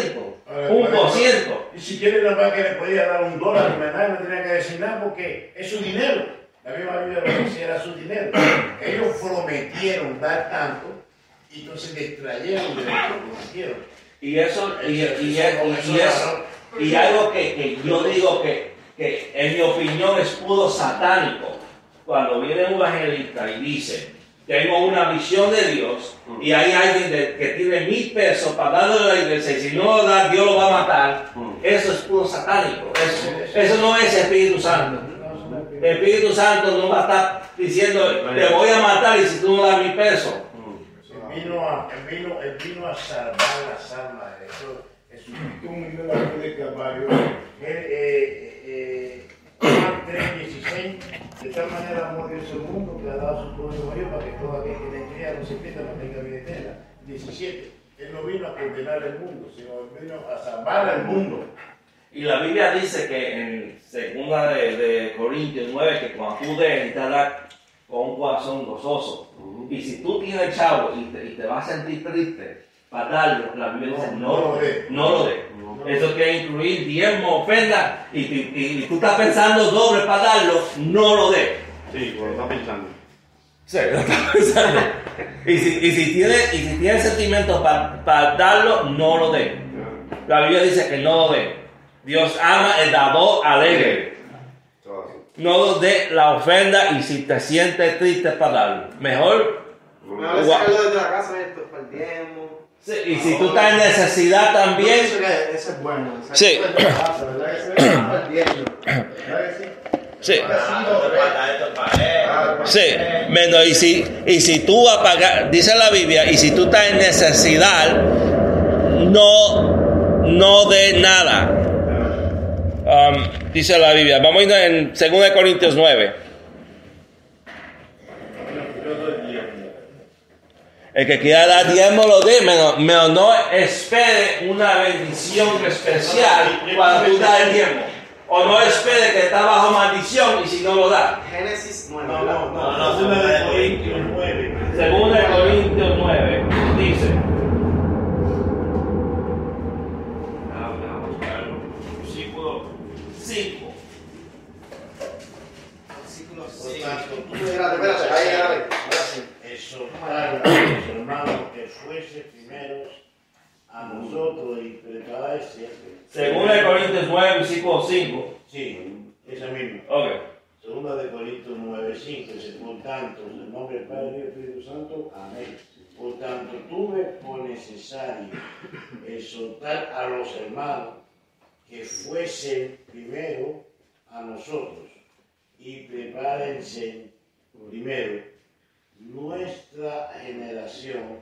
Speaker 3: Ahora,
Speaker 1: Un
Speaker 3: bueno,
Speaker 1: por ciento.
Speaker 3: Y si quiere, nada más que le podía dar un dólar, ni nada, no tenía que decir nada porque es su dinero. La misma Biblia lo decía, era su dinero. Ellos prometieron dar tanto y entonces le extrayeron de lo que prometieron.
Speaker 1: Y eso, y, y, y, y, y eso, y algo que, que yo digo que, que en mi opinión es puro satánico. Cuando viene un evangelista y dice, tengo una visión de Dios y hay alguien de, que tiene mil pesos para darle a la iglesia y si no lo da, Dios lo va a matar. Eso es puro satánico. Eso, eso no es Espíritu Santo. El Espíritu Santo no va a estar diciendo, te voy a matar y si tú no das mil pesos.
Speaker 3: Él vino a, él vino, él vino a salvar las almas. Eso, Jesucristo murió en la cruz de Calvario. Él, eh, eh, Juan tres dieciséis, de tal manera amó Dios el mundo que ha dado su propio Hijo para que todo aquel que le crea no se pierda, no tenga vida eterna. diecisiete. Él no vino a condenar el mundo, sino él vino a salvar al mundo.
Speaker 1: Y la Biblia dice que en segunda de, de Corintios nueve, que cuando tú des, necesitas dar con un corazón gozoso. Y si tú tienes chavo y te, y te vas a sentir triste para darlo, la Biblia dice no, no lo dé. No lo dé. Eso quiere incluir diezmo, ofrenda, y, y, y, y tú estás pensando doble para darlo, no lo dé.
Speaker 6: Sí, lo está pensando.
Speaker 1: Sí, lo estás pensando. y, si, y, si tienes, y si tienes sentimientos para pa darlo, no lo dé. La Biblia dice que no lo dé. Dios ama el dador alegre. No lo dé la ofrenda y si te sientes triste para darlo. Mejor.
Speaker 4: Mejor sacarlo desde la casa, esto es para el diezmo.
Speaker 1: Sí, y si tú estás en necesidad también.
Speaker 4: Eso es bueno.
Speaker 1: Sí. Sí. Sí, bueno, y si, y si tú vas a pagar, dice la Biblia, y si tú estás en necesidad, no, no de nada. Um, dice la Biblia, vamos a ir en segunda de Corintios nueve. El que quiera dar diezmo lo dé, menos, menos no espere una bendición especial cuando tú das el diezmo. O no espere que está bajo maldición y si no lo da.
Speaker 4: Génesis nueve.
Speaker 3: No, no, no, no, segunda de Corintios nueve.
Speaker 1: Segunda de Corintios nueve dice. Versículo cinco.
Speaker 4: Versículo
Speaker 3: Por
Speaker 4: seis.
Speaker 3: tanto, tú
Speaker 4: Espérate, espérate, ahí, ahí.
Speaker 3: exhortar a los hermanos que fuese primeros a nosotros y prepararse.
Speaker 1: Segunda de Corintios nueve, versículo cinco.
Speaker 3: Sí, esa misma.
Speaker 1: Ok.
Speaker 3: Segunda de Corintios nueve, cinco, dice, por tanto, en el nombre del Padre y del Espíritu Santo, amén. Por tanto, tuve por necesario exhortar a los hermanos que fuesen primero a nosotros y prepárense primero nuestra generación,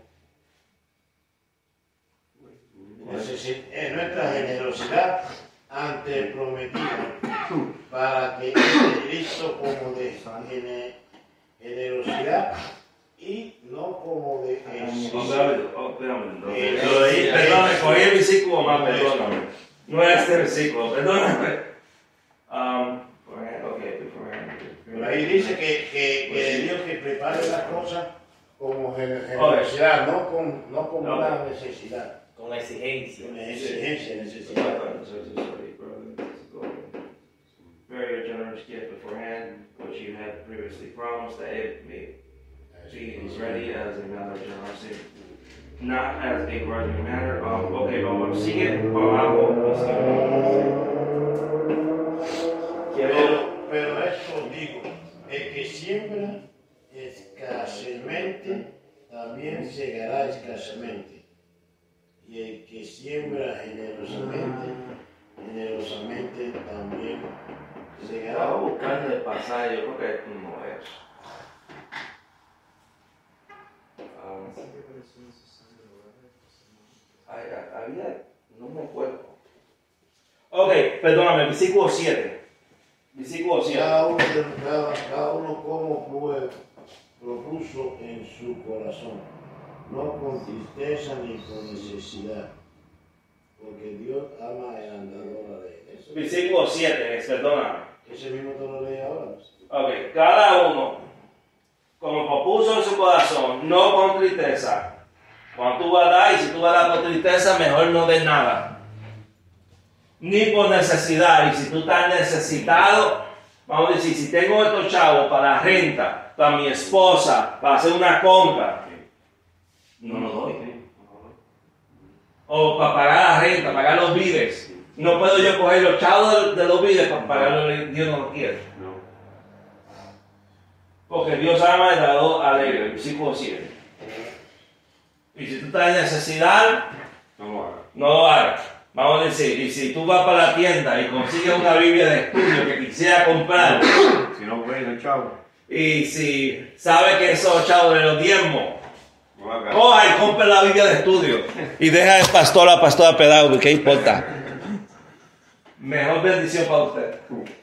Speaker 3: necesi- eh, nuestra generosidad ante el prometido, para que el Cristo como de gene- generosidad y no como de exceso.
Speaker 1: Perdóname, cogí el versículo más, perdóname. No es este versículo, perdóname. Um, okay,
Speaker 3: Por ahí dice que, que, que Dios que prepare las cosas como gen- generosidad, no con, no con una necesidad,
Speaker 2: Con exigencia.
Speaker 3: con exigencia, necesidad.
Speaker 1: Very generous gift beforehand, which you had previously promised that it may be ready as a matter of generosity, not as a grudging matter. Um, okay, vamos, sigue para abajo.
Speaker 3: Pero, pero esto digo, el que siembra escasamente, también segará escasamente. Y el que siembra generosamente, generosamente también segará.
Speaker 1: Estaba buscando el pasaje, yo creo que esto no es. Um, ay, había, no me acuerdo. Ok, perdóname, versículo siete. Versículo siete.
Speaker 3: Cada uno, de- cada, cada uno como fue, propuso en su corazón, no con tristeza ni con necesidad, porque Dios ama el andador de eso.
Speaker 1: Versículo siete, perdóname.
Speaker 3: Ese mismo te lo leí ahora.
Speaker 1: Ok, cada uno, como propuso en su corazón, no con tristeza. Cuando tú vas a dar, y si tú vas a dar con tristeza, mejor no des nada. ni por necesidad. Y si tú estás necesitado, vamos a decir, si tengo estos chavos para la renta, para mi esposa, para hacer una compra, no lo doy. O para pagar la renta, pagar los biles. No puedo yo coger los chavos de, de los biles para pagarlos, Dios no lo quiere. Porque Dios ama el dador alegre, versículo siete. Y si tú estás en necesidad,
Speaker 6: No lo hagas.
Speaker 1: no lo hagas. Vamos a decir, y si tú vas para la tienda y consigues una Biblia de estudio que quisiera comprar,
Speaker 6: Si no puedes, no, chavo.
Speaker 1: y si sabes que esos chavos de los diezmos,
Speaker 6: No hagas.
Speaker 1: coja y compra la Biblia de estudio y deja el pastor a pastora pedagogo, ¿qué importa? Mejor bendición para usted.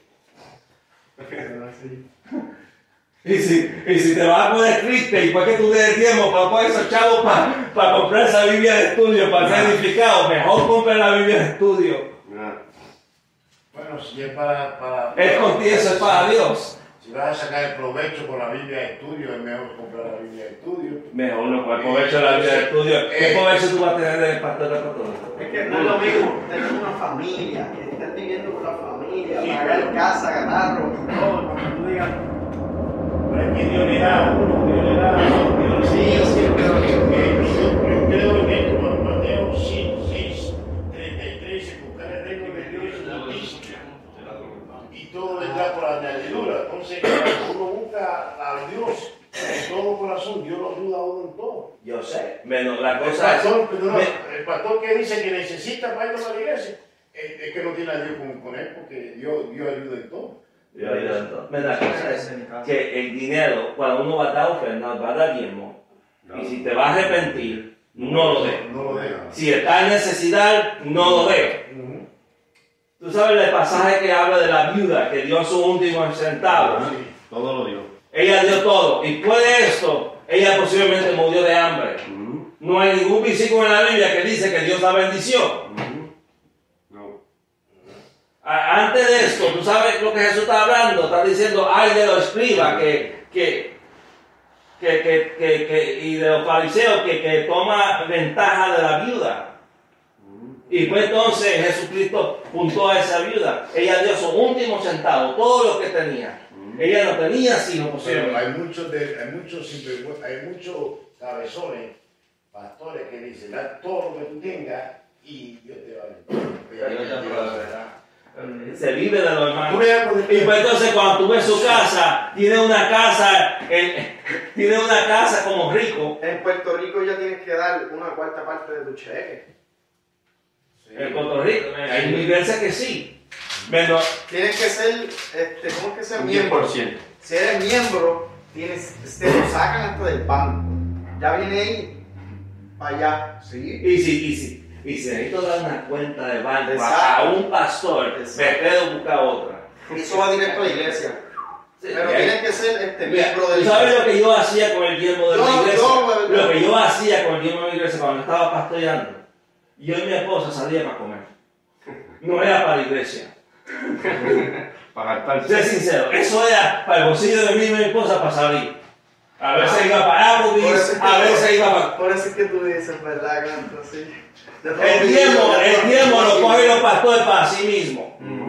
Speaker 1: Y si, y si te vas a poner triste y para que tú des tiempo para poner esos chavos para, para comprar esa Biblia de estudio, para ser edificado, mejor compra la Biblia de estudio.
Speaker 6: Nada.
Speaker 3: Bueno, si es para... para
Speaker 1: Es contigo, eso es para Dios.
Speaker 3: Si vas a sacar el provecho con la Biblia de estudio, es mejor comprar la Biblia de estudio.
Speaker 1: Mejor no, para provecho de la Biblia de estudio. ¿Qué provecho tú vas a tener del pastor de pastor?
Speaker 4: Es que no es lo mismo tener una familia, que estés viviendo con la familia, pagar casa, carro y todo, cuando tú digas,
Speaker 3: Pero es que Dios le da a uno, Dios le da a uno, Dios le da.
Speaker 4: sí, yo siempre lo digo.
Speaker 3: Yo creo que cuando Mateo seis, treinta y tres, se buscar el reino de Dios y su justicia, y todo vendrá por añadidura. Entonces, cuando uno busca a Dios en todo corazón, Dios lo ayuda a uno en todo.
Speaker 1: Yo sé. Menos la
Speaker 3: El
Speaker 1: cosa es.
Speaker 3: pastor, perdón,
Speaker 1: me-
Speaker 3: el pastor que dice que necesita para ir a la iglesia, es, es que no tiene a Dios con, con él, porque Dios, Dios ayuda en todo.
Speaker 1: Yo ayudo en todo. Mira, la cosa es que el dinero, cuando uno va a dar ofrenda, va a dar diezmo. Y si te vas a arrepentir, no lo dé.
Speaker 3: No lo deja.
Speaker 1: Si está en necesidad, no lo dé.
Speaker 3: Ujú.
Speaker 1: Tú sabes el pasaje que habla de la viuda que dio su último centavo.
Speaker 3: Sí.
Speaker 6: Todo lo dio.
Speaker 1: Ella dio todo. Y después de esto, ella posiblemente murió de hambre. No hay ningún versículo en la Biblia que dice que Dios la bendició.
Speaker 6: No.
Speaker 1: A- Antes de esto, tú sabes lo que Jesús está hablando. Está diciendo, ay de los escribas que, que, que, que, que, que- y de los fariseos que, que toma ventaja de la viuda. Y pues entonces Jesucristo puntó a esa viuda. Ella dio su último centavo, todo lo que tenía. Ella no tenía sino
Speaker 3: Pero
Speaker 1: posible.
Speaker 3: hay muchos, de, hay muchos, sinvergüenza- hay muchos cabezones, pastores que dicen, da todo lo que tú tengas y Dios te va a bendecir.
Speaker 1: Se vive de lo
Speaker 3: Tú
Speaker 1: hermano.
Speaker 3: le das por
Speaker 1: Y pues entonces cuando tú ves su casa, tiene una casa, eh, tiene una casa como rico.
Speaker 4: En Puerto Rico ya tienes que dar una cuarta parte de tu cheque.
Speaker 1: En Puerto Rico, eh, hay mil veces que sí. Menos,
Speaker 4: Tienes que ser, este, ¿cómo es que ser
Speaker 6: Un diez
Speaker 4: miembro?
Speaker 6: por ciento.
Speaker 4: Si eres miembro, tienes, te lo sacan hasta del banco. Ya viene ahí, para allá, ¿sí?
Speaker 1: y si, y si, y si necesito dar una cuenta de banco a,
Speaker 4: Exacto.
Speaker 1: a un pastor, me puedo buscar otra.
Speaker 4: Eso va directo a la iglesia.
Speaker 1: Sí,
Speaker 4: Pero
Speaker 1: y ahí-
Speaker 4: tienes que ser este,
Speaker 1: Mira,
Speaker 4: miembro de
Speaker 1: ¿tú
Speaker 4: la
Speaker 1: sabes
Speaker 4: iglesia.
Speaker 1: lo que yo hacía con el diezmo de
Speaker 4: No,
Speaker 1: la iglesia?
Speaker 4: no, no.
Speaker 1: Lo que yo hacía con el diezmo de la iglesia cuando estaba pastoreando. Yo y mi esposa salíamos a comer. No era para la iglesia.
Speaker 6: Para gastarse.
Speaker 1: Sé sincero, eso era para el bolsillo de mí y de mi esposa para salir. A veces iba para
Speaker 4: Por eso
Speaker 1: Applebee's,
Speaker 4: es que
Speaker 1: a
Speaker 4: tú-
Speaker 1: veces iba para...
Speaker 4: Por eso es que tú dices, ¿verdad, Canto? Sí. De todo
Speaker 1: El diezmo,
Speaker 4: de
Speaker 1: el
Speaker 4: todo
Speaker 1: diezmo lo
Speaker 4: tipo.
Speaker 1: cogen los pastores para sí mismos.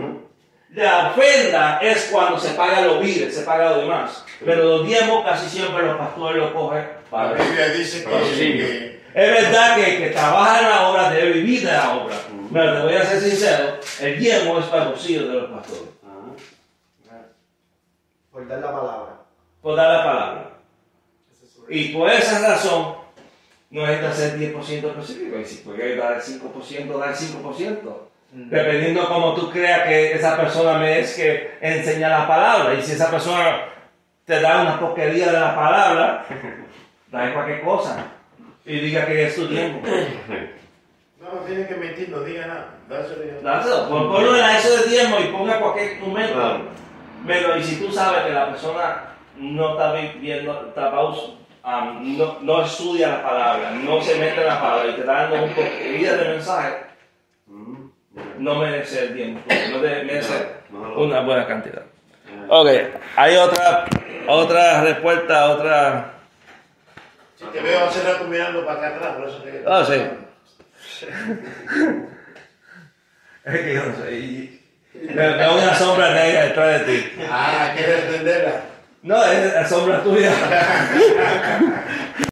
Speaker 1: La ofrenda es cuando se paga los biles, se paga lo demás. Pero los diezmos casi siempre los pastores lo cogen
Speaker 3: La
Speaker 1: para...
Speaker 3: Biblia dice que,
Speaker 6: Sí.
Speaker 3: que
Speaker 1: Es verdad que el que trabaja en la obra debe vivir de la obra. Pero te voy a ser sincero, el diezmo es para el bolsillo de los pastores.
Speaker 4: Por dar la palabra.
Speaker 1: Por dar la palabra. Y por esa razón, no necesita ser diez por ciento específico. Y si puedes dar el cinco por ciento, dar el cinco por ciento. Dependiendo cómo tú creas que esa persona merece que enseñar la palabra. Y si esa persona te da una porquería de la palabra, da cualquier cosa. Y diga que es tu tiempo.
Speaker 3: no, no tienes que mentir, no diga nada. Dáselo y-
Speaker 1: Dáselo, pon- ponlo en la eso de diezmo y ponga cualquier momento.
Speaker 6: Claro.
Speaker 1: Pero y si tú sabes que la persona no está viviendo, está pausa, um, no, no estudia la palabra, no se mete en la palabra y te está dando un porquería de mensaje, no merece el tiempo, no debe merecer una buena cantidad. Ok, hay otra, otra respuesta, otra...
Speaker 3: Si te veo hace rato mirando para acá atrás, por eso te...
Speaker 1: Ah, sí. Es que yo no sé. y- Veo veo una sombra negra detrás de ti.
Speaker 3: Ah, ¿quieres entenderla?
Speaker 1: No, es la sombra tuya.